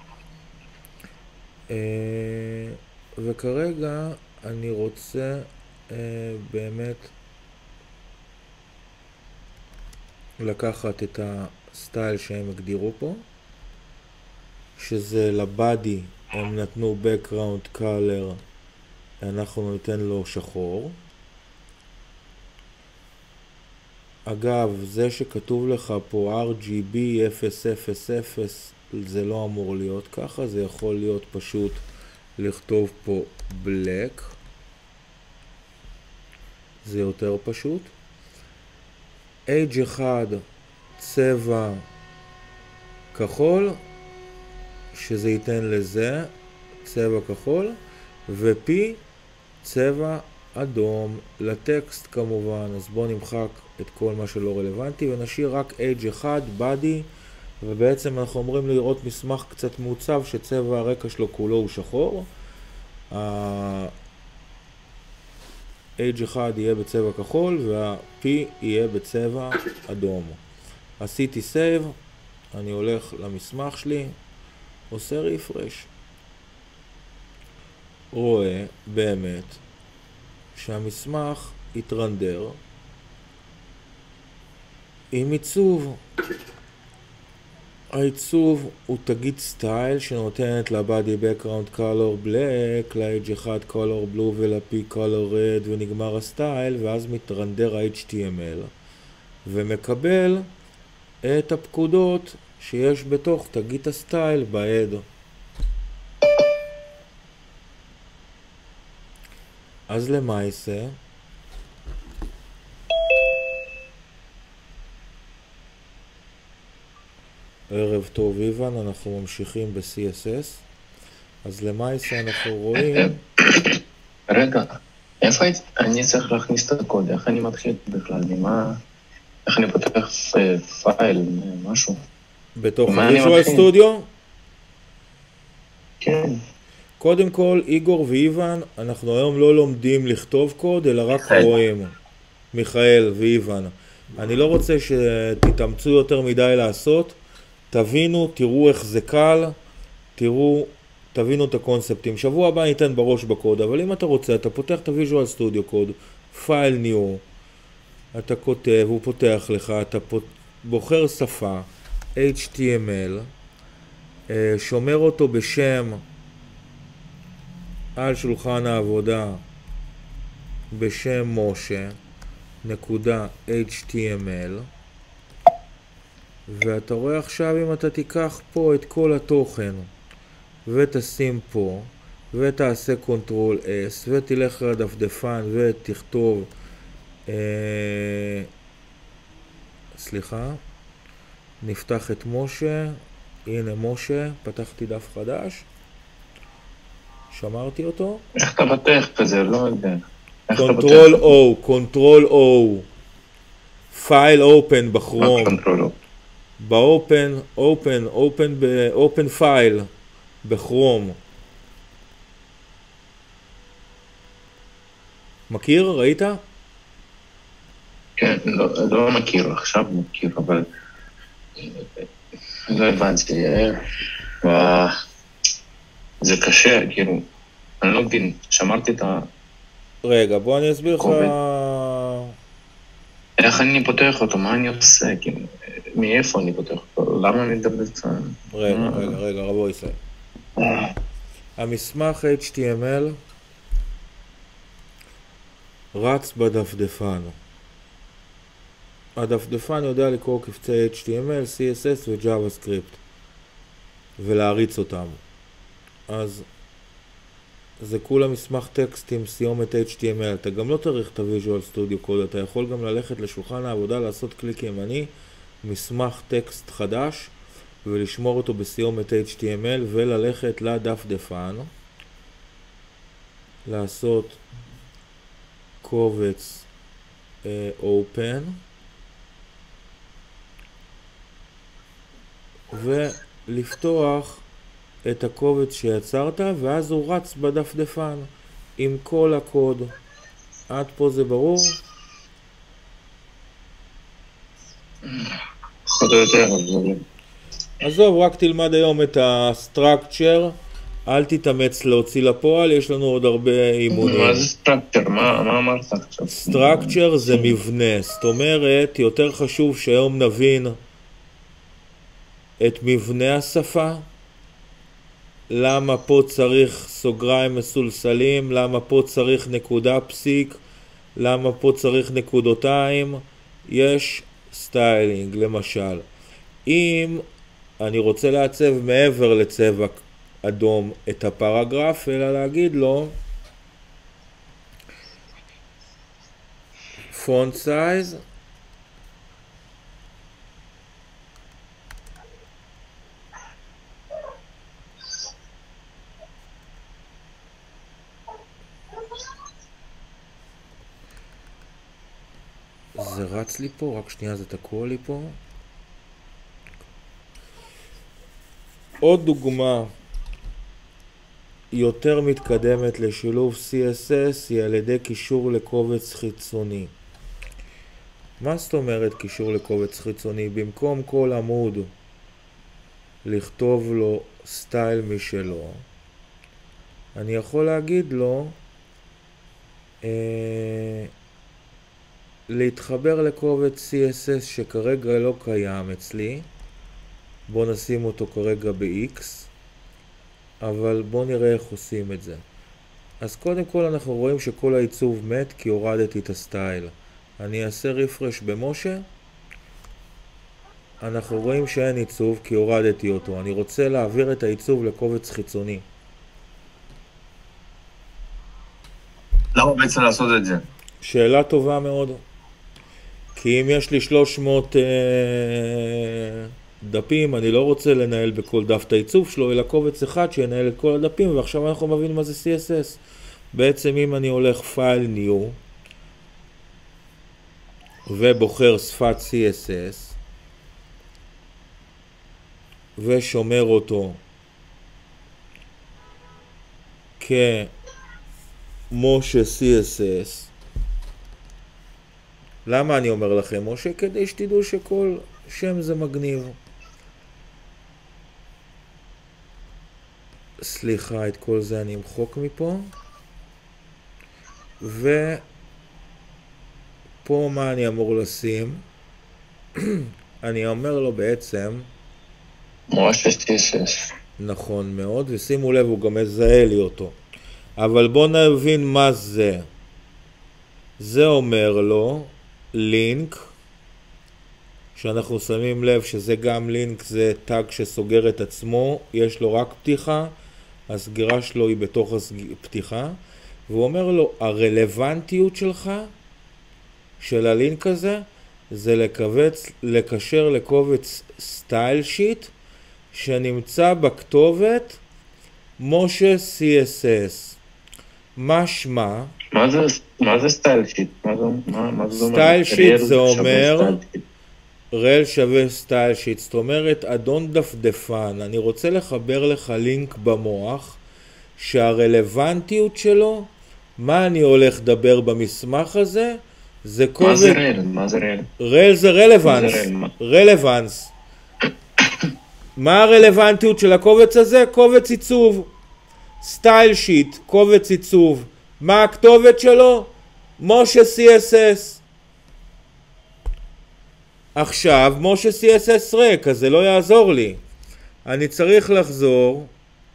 A: וכרגע אני רוצה Uh, באמת לקחת את הסטייל שהם הגדירו פה, שזה לבאדי הם נתנו background color, אנחנו ניתן לו שחור. אגב, זה שכתוב לך פה אר ג'י בי אפס אפס אפס זה לא אמור להיות ככה, זה יכול להיות פשוט לכתוב פה black. זה יותר פשוט. H אחד צבע כחול, שזה ייתן לזה צבע כחול, ו-P צבע אדום לטקסט כמובן. אז בואו נמחק את כל מה שלא רלוונטי ונשאיר רק H אחד body, ובעצם אנחנו אומרים לראות מסמך קצת מעוצב שצבע הרקע שלו כולו הוא שחור. H אחד יהיה בצבע כחול וה-P יהיה בצבע אדום. עשיתי save, אני הולך למסמך שלי, עושה רפרש, רואה באמת שהמסמך יתרנדר עם עיצוב. העיצוב הוא תגיד סטייל שנותנת לבדי background color black, ל-H אחד color blue ול-P color red, ונגמר הסטייל, ואז מתרנדר ה-H T M L ומקבל את הפקודות שיש בתוך תגיד הסטייל בעד. אז למעשה ערב טוב איוון, אנחנו ממשיכים ב-C S S. אז למעשה אנחנו רואים...
D: רגע, איפה אני צריך להכניס את הקוד? איך אני מתחיל בכלל? ממה... איך אני פותח פייל, משהו?
A: בתוך ויז'ואל סטודיו?
D: כן.
A: קודם כל, איגור ואיוון, אנחנו היום לא לומדים לכתוב קוד, אלא רק רואים. מיכאל ואיוון. אני לא רוצה שתתאמצו יותר מדי לעשות. תבינו, תראו איך זה קל, תראו, תבינו את הקונספטים. שבוע הבא ניתן בראש בקוד, אבל אם אתה רוצה, אתה פותח את הוויז'ואל סטודיו קוד, פייל ניו, אתה כותב, הוא פותח לך, אתה בוחר שפה, H T M L, שומר אותו בשם על שולחן העבודה, בשם משה, נקודה H T M L, ואתה רואה עכשיו אם אתה תיקח פה את כל התוכן ותשים פה ותעשה קונטרול S ותלך לדפדפן ותכתוב אה, סליחה, נפתח את משה, הנה משה, פתחתי דף חדש, שמרתי אותו,
D: איך אתה פתח כזה? לא יודע.
A: קונטרול O, קונטרול O, פייל אופן בכרום, באופן, אופן, אופן, באופן פייל בכרום. מכיר? ראית?
D: כן, לא, לא מכיר, עכשיו מכיר, אבל לא הבנתי. זה קשה, כאילו, אני לא מבין, שמרתי את ה...
A: רגע, בוא אני אסביר לך...
D: איך אני פותח אותו? מה אני עושה? כאילו, מאיפה אני פותח אותו? למה אני מדבר את זה?
A: רגע, רגע, רגע, רבו ישראל. המסמך H T M L רץ בדפדפן. הדפדפן יודע לקרוא קבצי H T M L, C S S ו-JavaScript ולהריץ אותם. אז זה כולה מסמך טקסט עם סיומת H T M L. אתה גם לא צריך את ה-Visual Studio Code, אתה יכול גם ללכת לשולחן העבודה, לעשות קליק ימני, מסמך טקסט חדש, ולשמור אותו בסיומת H T M L, וללכת לדפדפן, לעשות קובץ uh, Open, ולפתוח את הקובץ שיצרת, ואז הוא רץ בדפדפן עם כל הקוד. עד פה זה ברור? עזוב, רק תלמד היום את ה-structure, אל תתאמץ להוציא לפועל, יש לנו עוד הרבה אימונים.
D: מה זה structure? מה אמרת עכשיו?
A: structure זה מבנה, זאת אומרת, יותר חשוב שהיום נבין את מבנה השפה, למה פה צריך סוגריים מסולסלים, למה פה צריך נקודה פסיק, למה פה צריך נקודותיים. יש סטיילינג, למשל. אם אני רוצה לעצב מעבר לצבע אדום את הפרגרף, אלא להגיד לו פונט סייז. זה רץ לי פה, רק שנייה זה תקוע לי פה. עוד דוגמה יותר מתקדמת לשילוב סי אס אס היא על ידי קישור לקובץ חיצוני. מה זאת אומרת קישור לקובץ חיצוני? במקום כל עמוד לכתוב לו סטייל משלו, אני יכול להגיד לו אה, להתחבר לקובץ סי אס אס שכרגע לא קיים אצלי. בוא נשים אותו כרגע ב-X, אבל בוא נראה איך עושים את זה. אז קודם כל אנחנו רואים שכל העיצוב מת כי הורדתי את הסטייל. אני אעשה רפרש במשה. אנחנו רואים שאין עיצוב כי הורדתי אותו. אני רוצה להעביר את העיצוב לקובץ חיצוני.
B: למה בעצם לעשות את זה?
A: שאלה טובה מאוד. כי אם יש לי שלוש מאות אה, דפים, אני לא רוצה לנהל בכל דף את העיצוב שלו, אלא קובץ אחד שינהל את כל הדפים, ועכשיו אנחנו מבינים מה זה סי אס אס. בעצם אם אני הולך פייל ניו, ובוחר שפת סי אס אס, ושומר אותו כמשה סי אס אס, למה אני אומר לכם משה? כדי שתדעו שכל שם זה מגניב. סליחה, את כל זה אני אמחוק מפה. ופה מה אני אמור לשים? אני אומר לו בעצם
D: משה סי אס אס.
A: נכון מאוד, ושימו לב, הוא גם מזהה לי אותו. אבל בואו נבין מה זה. זה אומר לו לינק, שאנחנו שמים לב שזה גם לינק, זה טאג שסוגר את עצמו, יש לו רק פתיחה, הסגירה שלו היא בתוך הפתיחה, והוא אומר לו, הרלוונטיות שלך, של הלינק הזה, זה לקבץ, לקשר לקובץ סטייל שיט, שנמצא בכתובת משה סי אס אס. משמע,
D: מה זה, מה זה סטייל שיט? מה זה, מה, מה זה אומר?
A: סטייל שיט זה אומר,
D: סטייל שיט.
A: רל שווה סטייל שיט, זאת אומרת, אדון דפדפן, אני רוצה לחבר לך לינק במוח, שהרלוונטיות שלו, מה אני הולך לדבר במסמך הזה, זה קובץ...
D: מה זה רל? מה זה רל?
A: רל זה רלוונס, רלוונס. מה הרלוונטיות של הקובץ הזה? קובץ עיצוב. סטייל שיט, קובץ עיצוב. מה הכתובת שלו? משה סי אס אס. עכשיו, משה סי אס אס ריק, אז זה לא יעזור לי. אני צריך לחזור,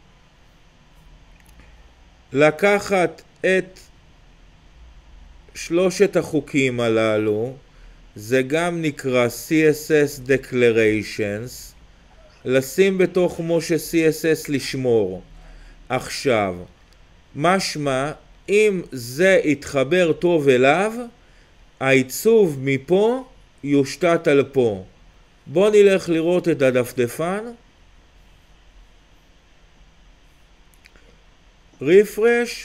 A: לקחת את שלושת החוקים הללו, זה גם נקרא סי אס אס Declarations, לשים בתוך משה סי אס אס לשמור. עכשיו, משמע, אם זה יתחבר טוב אליו, העיצוב מפה יושתת על פה. בוא נלך לראות את הדפדפן. רפרש.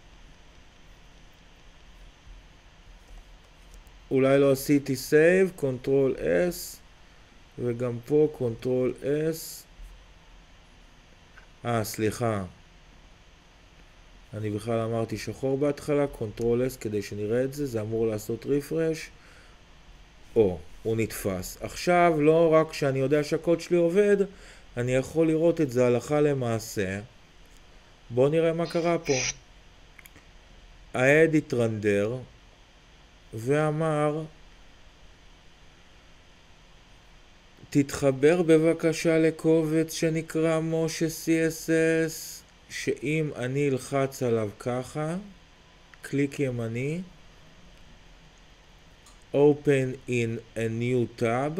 A: אולי לא עשיתי סייב, קונטרול אס, וגם פה קונטרול אס. אה, סליחה. אני בכלל אמרתי שחור בהתחלה, קונטרול אס כדי שנראה את זה, זה אמור לעשות רפרש. או, הוא נתפס. עכשיו, לא רק שאני יודע שהקוד שלי עובד, אני יכול לראות את זה הלכה למעשה. בואו נראה מה קרה פה. האדיט רנדר, ואמר, תתחבר בבקשה לקובץ שנקרא משה סי אס אס, שאם אני אלחץ עליו ככה, קליק ימני, open in a new tab,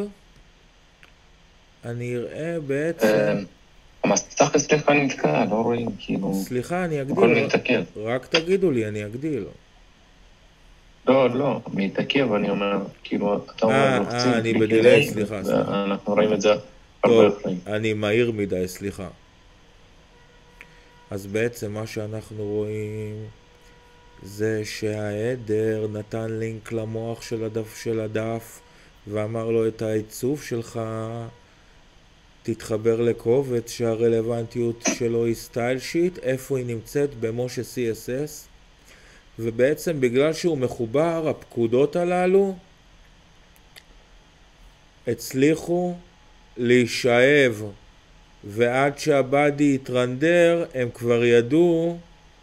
A: אני אראה בעצם...
D: המסך אצלך נתקע, לא רואים כאילו...
A: סליחה, אני אגדיל.
D: הכל מתעכב.
A: רק תגידו לי, אני אגדיל.
D: לא, לא, מתעכב, אני אומר, כאילו, אתה אומר,
A: אה,
D: לוחצים,
A: אה, אני
D: קליק
A: בדיליי,
D: אליי,
A: סליחה, סליחה.
D: ואנחנו רואים את זה הרבה
A: טוב,
D: לפני.
A: אני מהיר מדי, סליחה. אז בעצם מה שאנחנו רואים זה שההדר נתן לינק למוח של הדף של הדף ואמר לו את העיצוב שלך תתחבר לקובץ שהרלוונטיות שלו היא סטייל שיט. איפה היא נמצאת? במשה סי אס אס. ובעצם בגלל שהוא מחובר, הפקודות הללו הצליחו להישאב, ועד שהבאדי יתרנדר הם כבר ידעו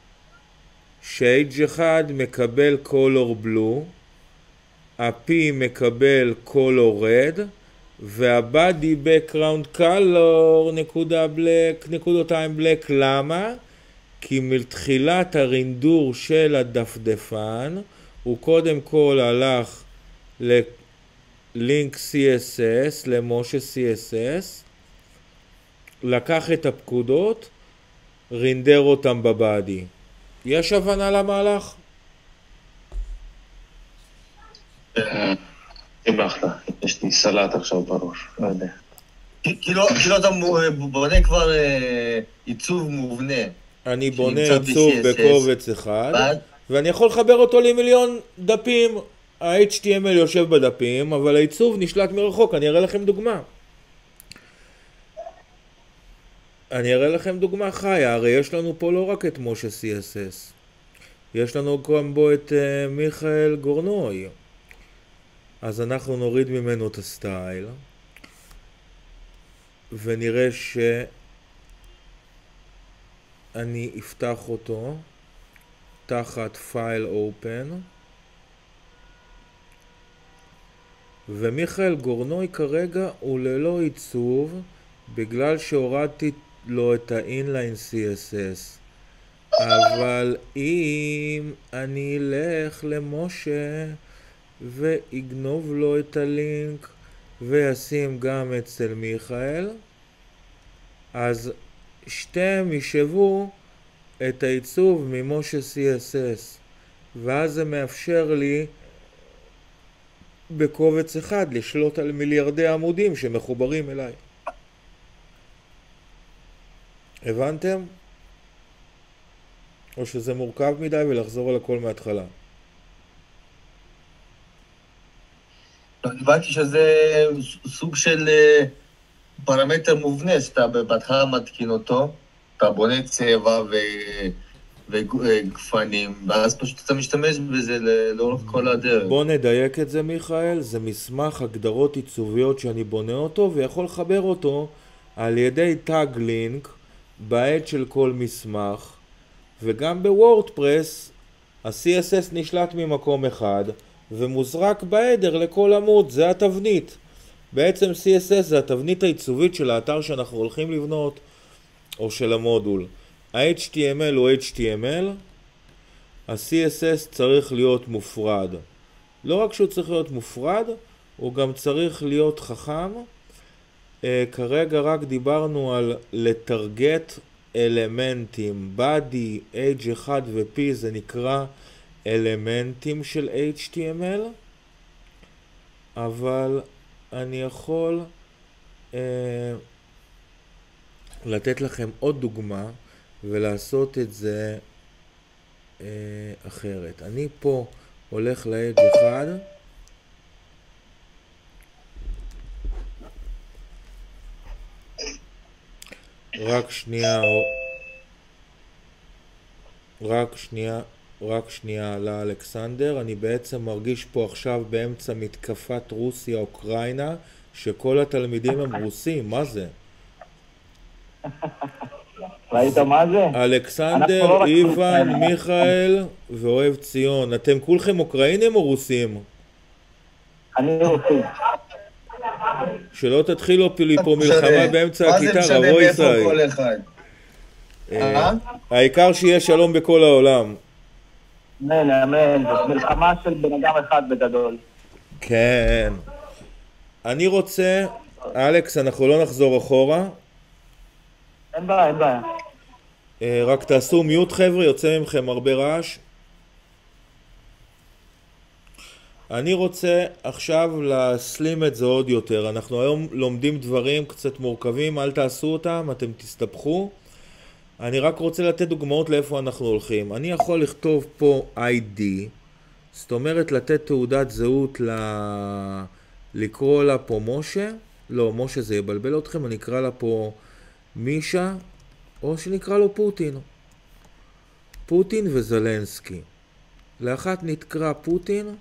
A: ש-H אחד מקבל color blue, ה-P מקבל color red, והבאדי background color נקודה black, נקודותיים black. למה? כי מתחילת הרינדור של הדפדפן הוא קודם כל הלך ללינק סי אס אס, למשה סי אס אס, לקח את הפקודות, רינדר אותם בבאדי. יש הבנה למהלך?
D: סיבכת, יש לי סלט עכשיו בראש, לא יודע.
B: כאילו אתה בונה כבר עיצוב מובנה.
A: אני בונה עיצוב בקובץ אחד, ואני יכול לחבר אותו למיליון דפים. ה-אייץ' טי אם אל יושב בדפים, אבל העיצוב נשלט מרחוק. אני אראה לכם דוגמה. אני אראה לכם דוגמה חיה. הרי יש לנו פה לא רק את משה סי אס אס, יש לנו גם בו את uh, מיכאל גורנוי. אז אנחנו נוריד ממנו את הסטייל, ונראה שאני אפתח אותו תחת פייל אופן, ומיכאל גורנוי כרגע הוא ללא עיצוב בגלל שהורדתי לו את ה-inline סי אס אס. אבל אם אני אלך למשה ויגנוב לו את הלינק וישים גם אצל מיכאל, אז שתיהם יישבו את העיצוב ממשה סי אס אס, ואז זה מאפשר לי בקובץ אחד לשלוט על מיליארדי עמודים שמחוברים אליי. הבנתם? או שזה מורכב מדי ולחזור על הכל מההתחלה?
B: הבנתי שזה סוג של פרמטר מובנה, שאתה בהתחלה מתקין אותו, אתה בונה צבע וגפנים, ואז פשוט אתה משתמש בזה לאורך כל הדרך.
A: בוא נדייק את זה, מיכאל. זה מסמך הגדרות עיצוביות שאני בונה אותו, ויכול לחבר אותו על ידי טאג לינק בעד של כל מסמך, וגם בוורדפרס ה-סי אס אס נשלט ממקום אחד ומוזרק בעדר לכל עמוד. זה התבנית. בעצם סי אס אס זה התבנית העיצובית של האתר שאנחנו הולכים לבנות או של המודול. ה-אייץ' טי אם אל הוא אייץ' טי אם אל, ה-סי אס אס צריך להיות מופרד. לא רק שהוא צריך להיות מופרד, הוא גם צריך להיות חכם. uh, כרגע רק דיברנו על לטרגט אלמנטים. body, H אחד ו-P זה נקרא אלמנטים של אייץ' טי אם אל, אבל אני יכול uh, לתת לכם עוד דוגמה ולעשות את זה uh, אחרת. אני פה הולך ל-H אחד, רק שנייה, רק שנייה, רק שנייה לאלכסנדר. אני בעצם מרגיש פה עכשיו באמצע מתקפת רוסיה-אוקראינה, שכל התלמידים הם רוסים. מה זה?
E: ראית מה זה?
A: אלכסנדר, איוון, מיכאל ואוהב ציון. אתם כולכם אוקראינים או רוסים?
E: אני רוסי.
A: שלא תתחילו פה מלחמה באמצע הכיתה,
B: מה זה משנה מאיפה כל אחד?
A: העיקר שיהיה שלום בכל העולם.
E: אמן, אמן. זאת מלחמה של בן אדם אחד בגדול.
A: כן. אני רוצה, אלכס, אנחנו לא נחזור אחורה.
E: אין בעיה, אין בעיה.
A: רק תעשו מיוט, חבר'ה, יוצא ממכם הרבה רעש. אני רוצה עכשיו להסלים את זה עוד יותר. אנחנו היום לומדים דברים קצת מורכבים, אל תעשו אותם, אתם תסתבכו. אני רק רוצה לתת דוגמאות לאיפה אנחנו הולכים. אני יכול לכתוב פה איי די, זאת אומרת לתת תעודת זהות ל... לקרוא לה פה משה. לא, משה זה יבלבל אתכם, אני אקרא לה פה מישה, או שנקרא לו פוטין. פוטין וזלנסקי. לאחת נתקרא פוטין,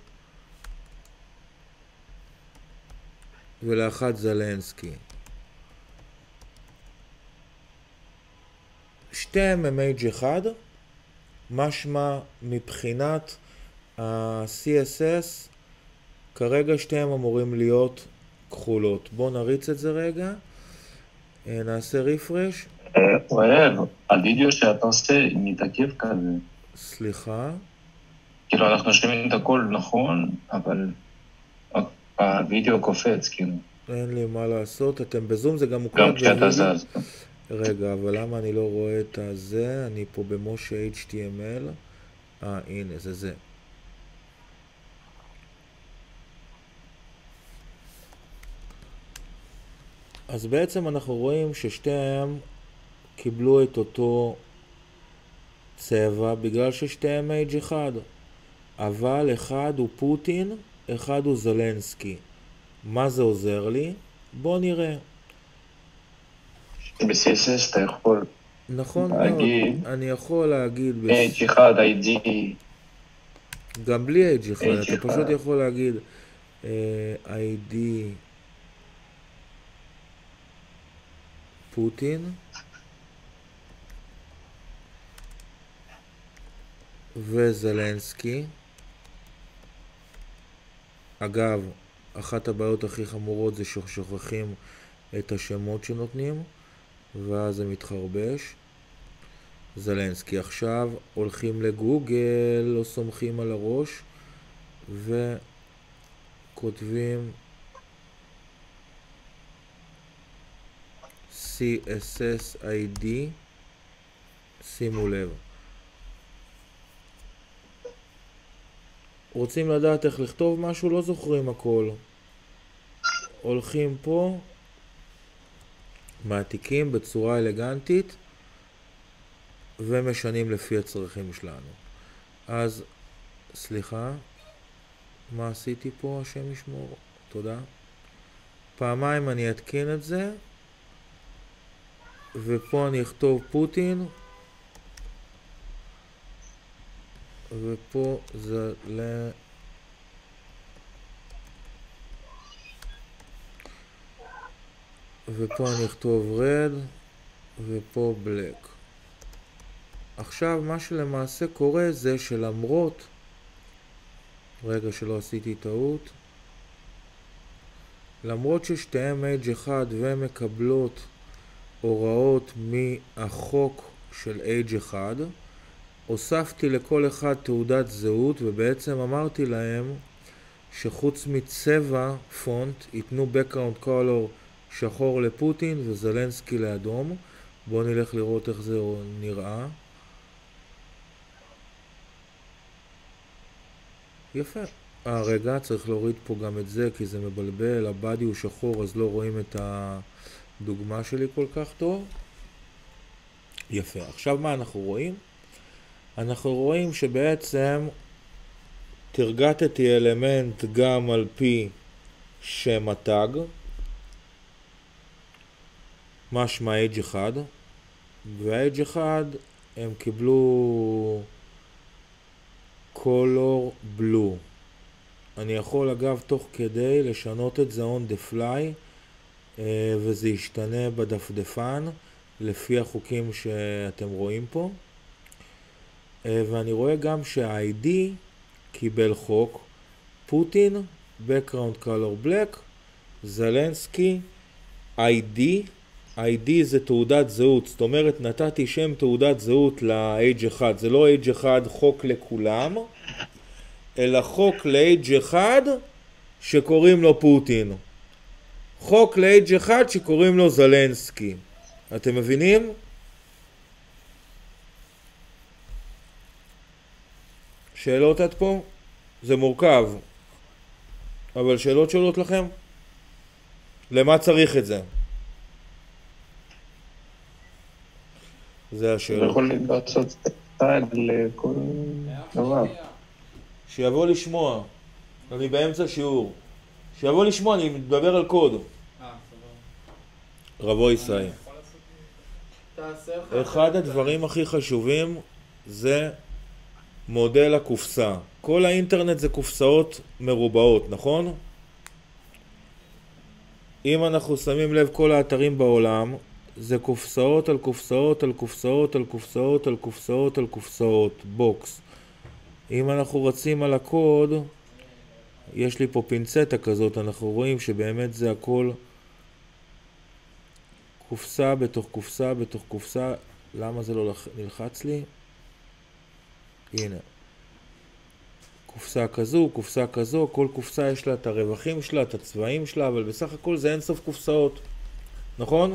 A: ולאחת זלנסקי. שתיהם הם אייג' אחד, משמע מבחינת ה-סי אס אס, כרגע שתיהם אמורים להיות כחולות. בואו נריץ את זה רגע, נעשה ריפרש.
D: אוהב, הווידאו שאתה עושה מתעכב כזה.
A: סליחה?
D: כאילו אנחנו שומעים את הכל נכון, אבל הווידאו קופץ, כאילו.
A: אין לי מה לעשות, אתם בזום, זה גם מוקלט
D: גם כשאתה זז.
A: רגע, אבל למה אני לא רואה את הזה? אני פה במשה אייץ' טי אם אל. אה, הנה, זה זה. אז בעצם אנחנו רואים ששתיהם קיבלו את אותו צבע בגלל ששתיהם אייג' אחד. אבל אחד הוא פוטין, אחד הוא זלנסקי. מה זה עוזר לי? בוא נראה.
D: ב-סי אס אס אתה יכול
A: נכון
D: להגיד,
A: מאוד, אני יכול להגיד
D: אייג' אחד, איי די.
A: גם בלי אייג' אחד,
D: אייג'
A: אתה
D: אחד.
A: פשוט יכול להגיד איי די פוטין וזלנסקי. אגב, אחת הבעיות הכי חמורות זה ששוכחים את השמות שנותנים ואז זה מתחרבש. זלנסקי. עכשיו הולכים לגוגל, לא סומכים על הראש וכותבים סי אס אס איי די. שימו לב, רוצים לדעת איך לכתוב משהו? לא זוכרים הכל. הולכים פה, מעתיקים בצורה אלגנטית ומשנים לפי הצרכים שלנו. אז סליחה, מה עשיתי פה? השם ישמור, תודה. פעמיים אני אתקין את זה ופה אני אכתוב פוטין ופה זה ל... ופה אני אכתוב רד ופה בלק. עכשיו מה שלמעשה קורה זה שלמרות, רגע שלא עשיתי טעות, למרות ששתיהם אייג' אחד ומקבלות הוראות מהחוק של אייג' אחד, הוספתי לכל אחד תעודת זהות ובעצם אמרתי להם שחוץ מצבע פונט ייתנו background color שחור לפוטין וזלנסקי לאדום. בואו נלך לראות איך זה נראה. יפה. אה, רגע, צריך להוריד פה גם את זה כי זה מבלבל. הבאדי הוא שחור אז לא רואים את הדוגמה שלי כל כך טוב. יפה. עכשיו מה אנחנו רואים? אנחנו רואים שבעצם תרגטתי אלמנט גם על פי שם הטאג, משמע אייג' אחד, והאייג' אחד הם קיבלו color blue. אני יכול אגב תוך כדי לשנות את זה on the fly וזה ישתנה בדפדפן לפי החוקים שאתם רואים פה. ואני רואה גם שה-איי די קיבל חוק פוטין, background color black, זלנסקי, איי די. איי די זה תעודת זהות, זאת אומרת נתתי שם תעודת זהות ל-אייג' אחד, זה לא אייג' אחד חוק לכולם, אלא חוק ל-אייג' אחד שקוראים לו פוטין, חוק ל-אייג' אחד שקוראים לו זלנסקי. אתם מבינים? שאלות עד פה? זה מורכב. אבל שאלות שאלות לכם? למה צריך את זה? זה השאלה.
D: אתה יכול לעשות סטייל לכל דבר.
A: שיבוא לשמוע. אני באמצע שיעור. שיבוא לשמוע, אני מדבר על קוד. רבו ישראל. אחד הדברים הכי חשובים זה מודל הקופסה. כל האינטרנט זה קופסאות מרובעות, נכון? אם אנחנו שמים לב, כל האתרים בעולם זה קופסאות על קופסאות על קופסאות על קופסאות על קופסאות על קופסאות, בוקס. אם אנחנו רצים על הקוד, יש לי פה פינצטה כזאת, אנחנו רואים שבאמת זה הכל קופסה בתוך קופסה בתוך קופסה. למה זה לא נלחץ לי? הנה. קופסה כזו, קופסה כזו, כל קופסה יש לה את הרווחים שלה, את הצבעים שלה, אבל בסך הכל זה אינסוף קופסאות. נכון?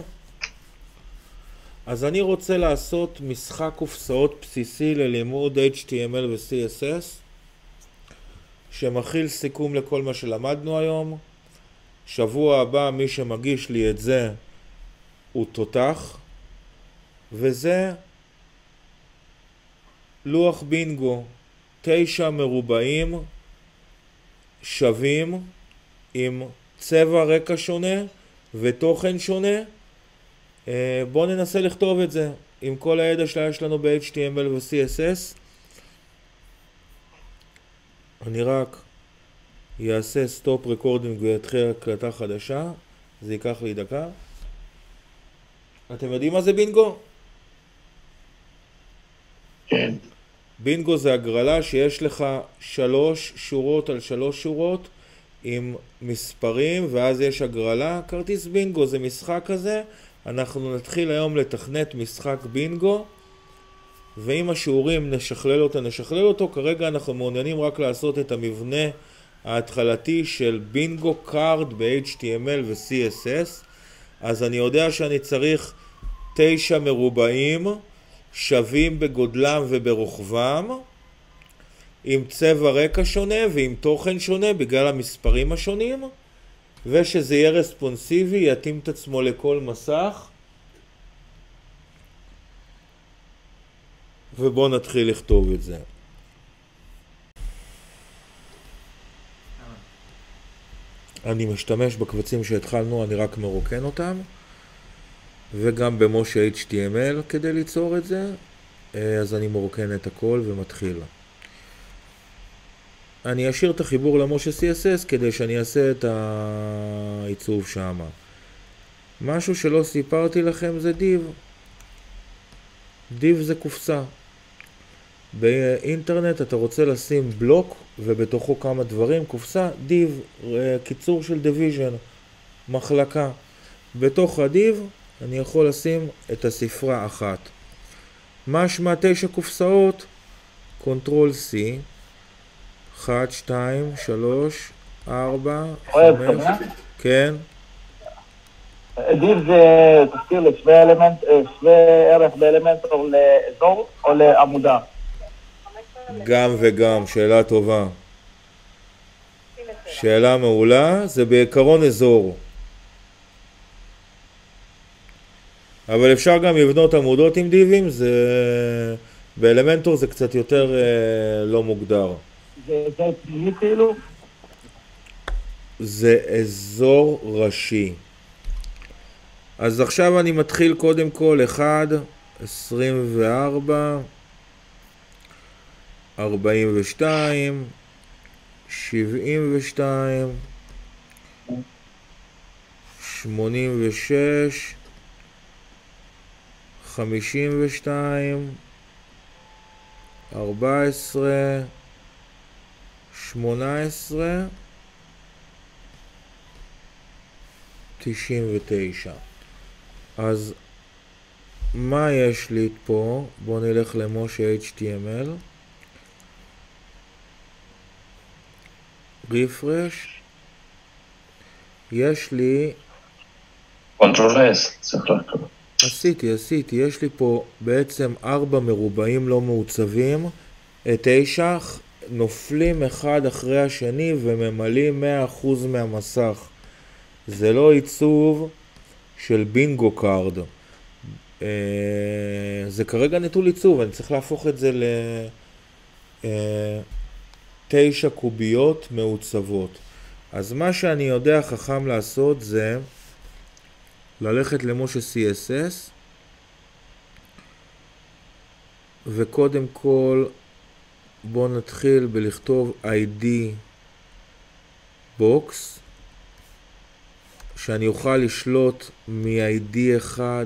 A: אז אני רוצה לעשות משחק קופסאות בסיסי ללימוד אייץ' טי אם אל ו-סי אס אס, שמכיל סיכום לכל מה שלמדנו היום. שבוע הבא מי שמגיש לי את זה הוא תותח, וזה לוח בינגו, תשע מרובעים שווים עם צבע רקע שונה ותוכן שונה. בואו ננסה לכתוב את זה עם כל הידע שיש לנו ב-אייץ' טי אם אל ו-סי אס אס. אני רק יעשה סטופ רקורדינג ויתחיל הקלטה חדשה. זה ייקח לי דקה. אתם יודעים מה זה בינגו?
D: כן.
A: בינגו זה הגרלה שיש לך שלוש שורות על שלוש שורות עם מספרים, ואז יש הגרלה. כרטיס בינגו זה משחק כזה. אנחנו נתחיל היום לתכנת משחק בינגו, ואם השיעורים נשכלל אותו, נשכלל אותו. כרגע אנחנו מעוניינים רק לעשות את המבנה ההתחלתי של בינגו קארד ב-אייץ' טי אם אל ו-סי אס אס. אז אני יודע שאני צריך תשע מרובעים שווים בגודלם וברוחבם, עם צבע רקע שונה ועם תוכן שונה בגלל המספרים השונים, ושזה יהיה רספונסיבי, יתאים את עצמו לכל מסך. ובואו נתחיל לכתוב את זה. אני משתמש בקבצים שהתחלנו, אני רק מרוקן אותם, וגם במושה אייץ' טי אם אל כדי ליצור את זה. אז אני מרוקן את הכל ומתחיל. אני אשאיר את החיבור למושה סי אס אס כדי שאני אעשה את העיצוב שם. משהו שלא סיפרתי לכם זה דיב. דיב זה קופסה. באינטרנט אתה רוצה לשים בלוק ובתוכו כמה דברים, קופסה, דיב, קיצור של דיוויז'ן, מחלקה. בתוך הדיב אני יכול לשים את הספרה אחת. משמע תשע קופסאות, קונטרול סי, אחת, שתיים, שלוש, ארבע, חמש, כן.
E: דיב זה תזכיר לשווה אלמנט, שווה ערך באלמנט או לאזור או לעמודה?
A: גם וגם, שאלה טובה. שאלה מעולה, זה בעיקרון אזור. אבל אפשר גם לבנות עמודות עם דיבים, זה באלמנטור זה קצת יותר אה, לא מוגדר.
E: זה אזור פנימי כאילו?
A: זה אזור ראשי. אז עכשיו אני מתחיל קודם כל אחד, עשרים וארבע, ארבעים ושתיים, שבעים ושתיים, שמונים ושש, חמישים ושתיים, ארבע עשרה, שמונה עשרה, תשעים ותשע. אז מה יש לי פה? בואו נלך למושה אייץ' טי אם אל. רפרש. יש לי...
D: קונטרול אס, צריך לחתוב.
A: עשיתי, עשיתי. יש לי פה בעצם ארבע מרובעים לא מעוצבים. תשע, נופלים אחד אחרי השני וממלאים מאה אחוז מהמסך. זה לא עיצוב של בינגו קארד. זה כרגע נטול עיצוב, אני צריך להפוך את זה לתשע קוביות מעוצבות. אז מה שאני יודע חכם לעשות זה ללכת למשה סי אס אס וקודם כל בואו נתחיל בלכתוב איי די בוקס שאני אוכל לשלוט מ-איי די אחד,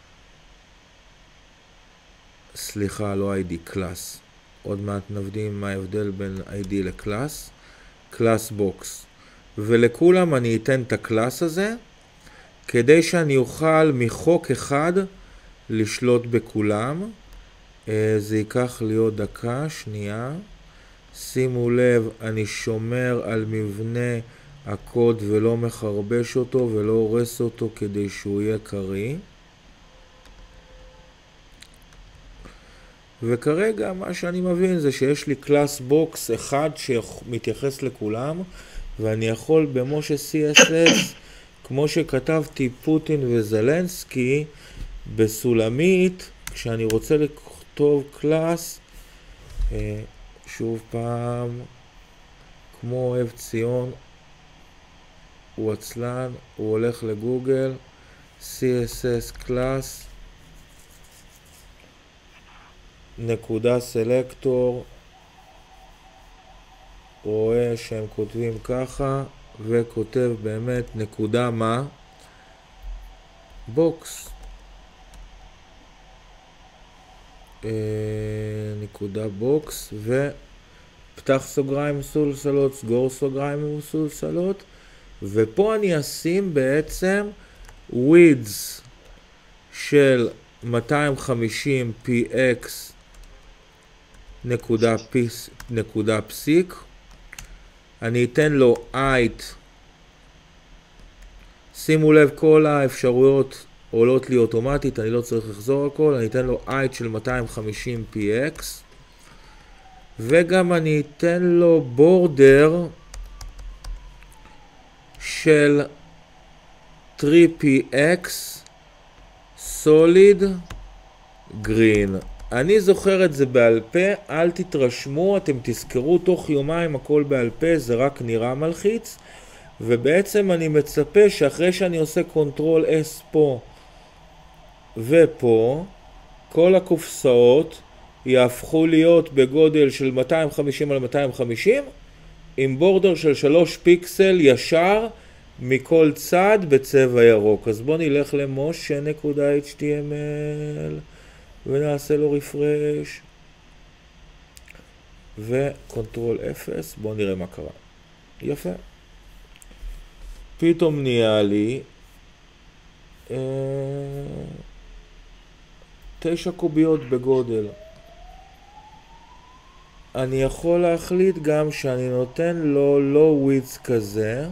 A: סליחה, לא איי די, קלאס. עוד מעט נבדים מה ההבדל בין איי די לקלאס. קלאס בוקס. ולכולם אני אתן את הקלאס הזה, כדי שאני אוכל מחוק אחד לשלוט בכולם. זה ייקח לי עוד דקה, שנייה. שימו לב, אני שומר על מבנה הקוד ולא מחרבש אותו ולא הורס אותו כדי שהוא יהיה קריא. וכרגע מה שאני מבין זה שיש לי קלאס בוקס אחד שמתייחס לכולם, ואני יכול במשה סי אס אס, כמו שכתבתי פוטין וזלנסקי, בסולמית, כשאני רוצה לכתוב קלאס, שוב פעם, כמו אוהב ציון, הוא עצלן, הוא הולך לגוגל, סי אס אס קלאס, נקודה סלקטור, רואה שהם כותבים ככה, וכותב באמת נקודה מה? בוקס. אה, נקודה בוקס, ופתח סוגריים מסולסלות, סגור סוגריים מסולסלות, ופה אני אשים בעצם width של מאתיים וחמישים פי אקס נקודה, פיס, נקודה פסיק. אני אתן לו height. שימו לב, כל האפשרויות עולות לי אוטומטית, אני לא צריך לחזור על כל. אני אתן לו height של מאתיים וחמישים פי אקס, וגם אני אתן לו border של שלוש פי אקס solid green. אני זוכר את זה בעל פה, אל תתרשמו, אתם תזכרו תוך יומיים הכל בעל פה, זה רק נראה מלחיץ. ובעצם אני מצפה שאחרי שאני עושה קונטרול אס פה ופה, כל הקופסאות יהפכו להיות בגודל של מאתיים וחמישים על מאתיים וחמישים, עם בורדר של שלוש פיקסל ישר מכל צד בצבע ירוק. אז בואו נלך למשה נקודה אייץ' טי אם אל ונעשה לו רפרש וקונטרול אפס. בואו נראה מה קרה. יפה, פתאום נהיה לי אה, תשע קוביות בגודל. אני יכול להחליט גם שאני נותן לו low width כזה.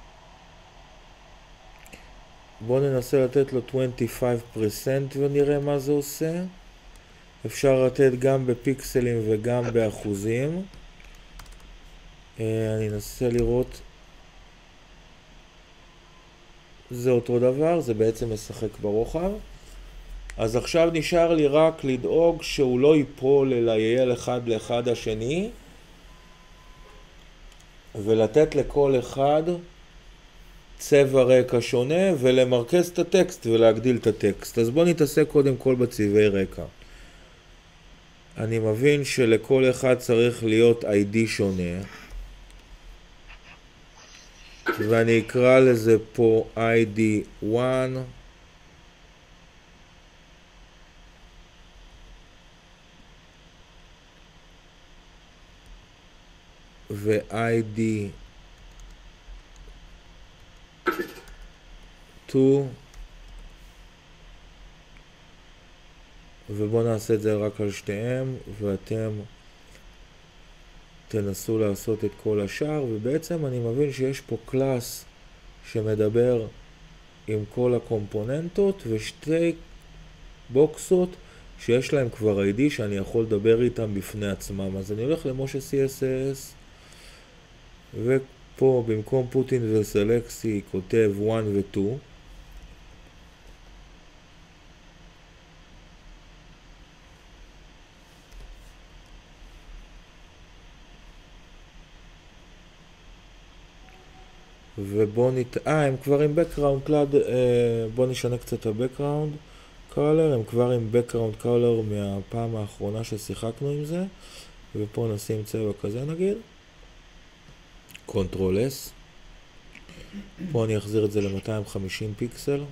A: בואו ננסה לתת לו עשרים וחמש פרסנט ונראה מה זה עושה. אפשר לתת גם בפיקסלים וגם באחוזים. אני אנסה לראות. זה אותו דבר, זה בעצם משחק ברוחב. אז עכשיו נשאר לי רק לדאוג שהוא לא ייפול אלא יהיה אחד לאחד השני, ולתת לכל אחד צבע רקע שונה ולמרכז את הטקסט ולהגדיל את הטקסט. אז בואו נתעסק קודם כל בצבעי רקע. אני מבין שלכל אחד צריך להיות איי די שונה, ואני אקרא לזה פה איי די אחת, ו-איי די שתיים, ובואו נעשה את זה רק על שתיהם, ואתם תנסו לעשות את כל השאר. ובעצם אני מבין שיש פה קלאס שמדבר עם כל הקומפוננטות, ושתי בוקסות שיש להם כבר איי די שאני יכול לדבר איתם בפני עצמם. אז אני הולך למשה סי אס אס, ופה במקום פוטין וסלקסי כותב אחת ו-שתיים. ובוא נת... אה, הם כבר עם background cloud, אה, בוא נשנה קצת את ה-background color, הם כבר עם background color מהפעם האחרונה ששיחקנו עם זה, ופה נשים צבע כזה נגיד, Ctrl S, פה אני אחזיר את זה ל-מאתיים וחמישים פיקסל,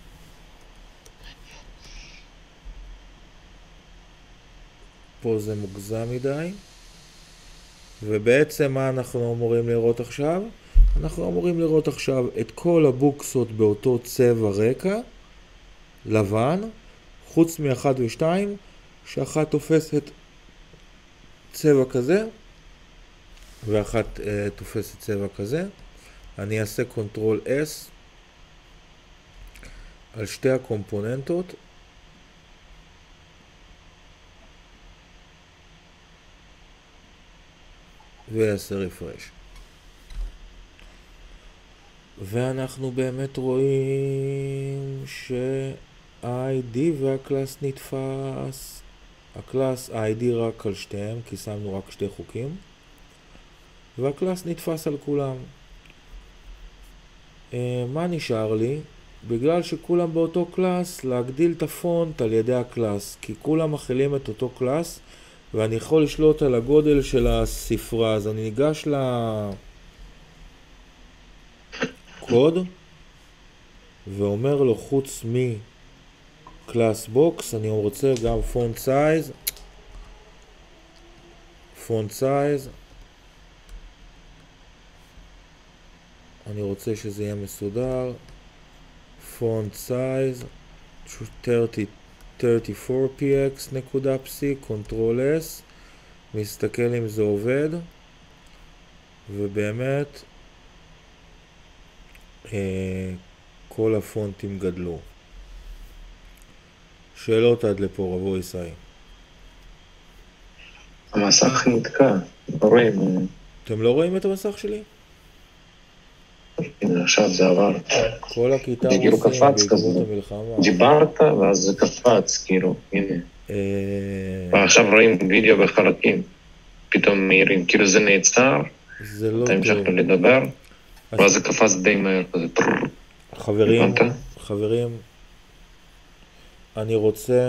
A: פה זה מוגזם מדי, ובעצם מה אנחנו אמורים לראות עכשיו? אנחנו אמורים לראות עכשיו את כל הבוקסות באותו צבע רקע, לבן, חוץ מאחת ושתיים, שאחת תופסת צבע כזה, ואחת אה, תופסת צבע כזה. אני אעשה קונטרול S על שתי הקומפוננטות, ויעשה רפרש. ואנחנו באמת רואים שה-איי די והקלאס נתפס. הקלאס איי די רק על שתיהם, כי שמנו רק שתי חוקים. והקלאס נתפס על כולם. מה נשאר לי? בגלל שכולם באותו קלאס, להגדיל את הפונט על ידי הקלאס. כי כולם מכילים את אותו קלאס, ואני יכול לשלוט על הגודל של הספרה. אז אני ניגש ל... קוד, ואומר לו חוץ מקלאס בוקס, אני רוצה גם פונט סייז, פונט סייז, אני רוצה שזה יהיה מסודר, פונט סייז, שלושים וארבע פי אקס נקודה פסי, קונטרול S, מסתכל אם זה עובד, ובאמת, כל הפונטים גדלו. שאלות עד לפה, רבו ישראל.
D: המסך נתקע, לא רואים.
A: אתם לא רואים את המסך שלי?
D: הנה, עכשיו זה עבר.
A: כל הכיתה
D: זה כאילו קפץ כזה.
A: המלחמה.
D: דיברת ואז זה קפץ, כאילו, הנה. עכשיו רואים וידאו בחלקים. פתאום מהירים, כאילו זה נעצר.
A: זה לא
D: אתה
A: טוב.
D: המשכנו לדבר. ואז זה קפץ די מהר כזה.
A: חברים, חברים, אני רוצה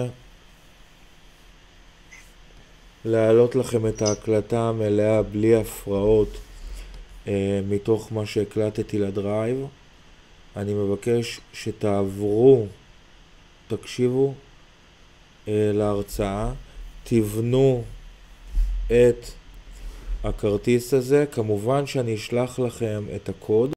A: להעלות לכם את ההקלטה המלאה בלי הפרעות אה, מתוך מה שהקלטתי לדרייב. אני מבקש שתעברו, תקשיבו אה, להרצאה, תבנו את הכרטיס הזה. כמובן שאני אשלח לכם את הקוד.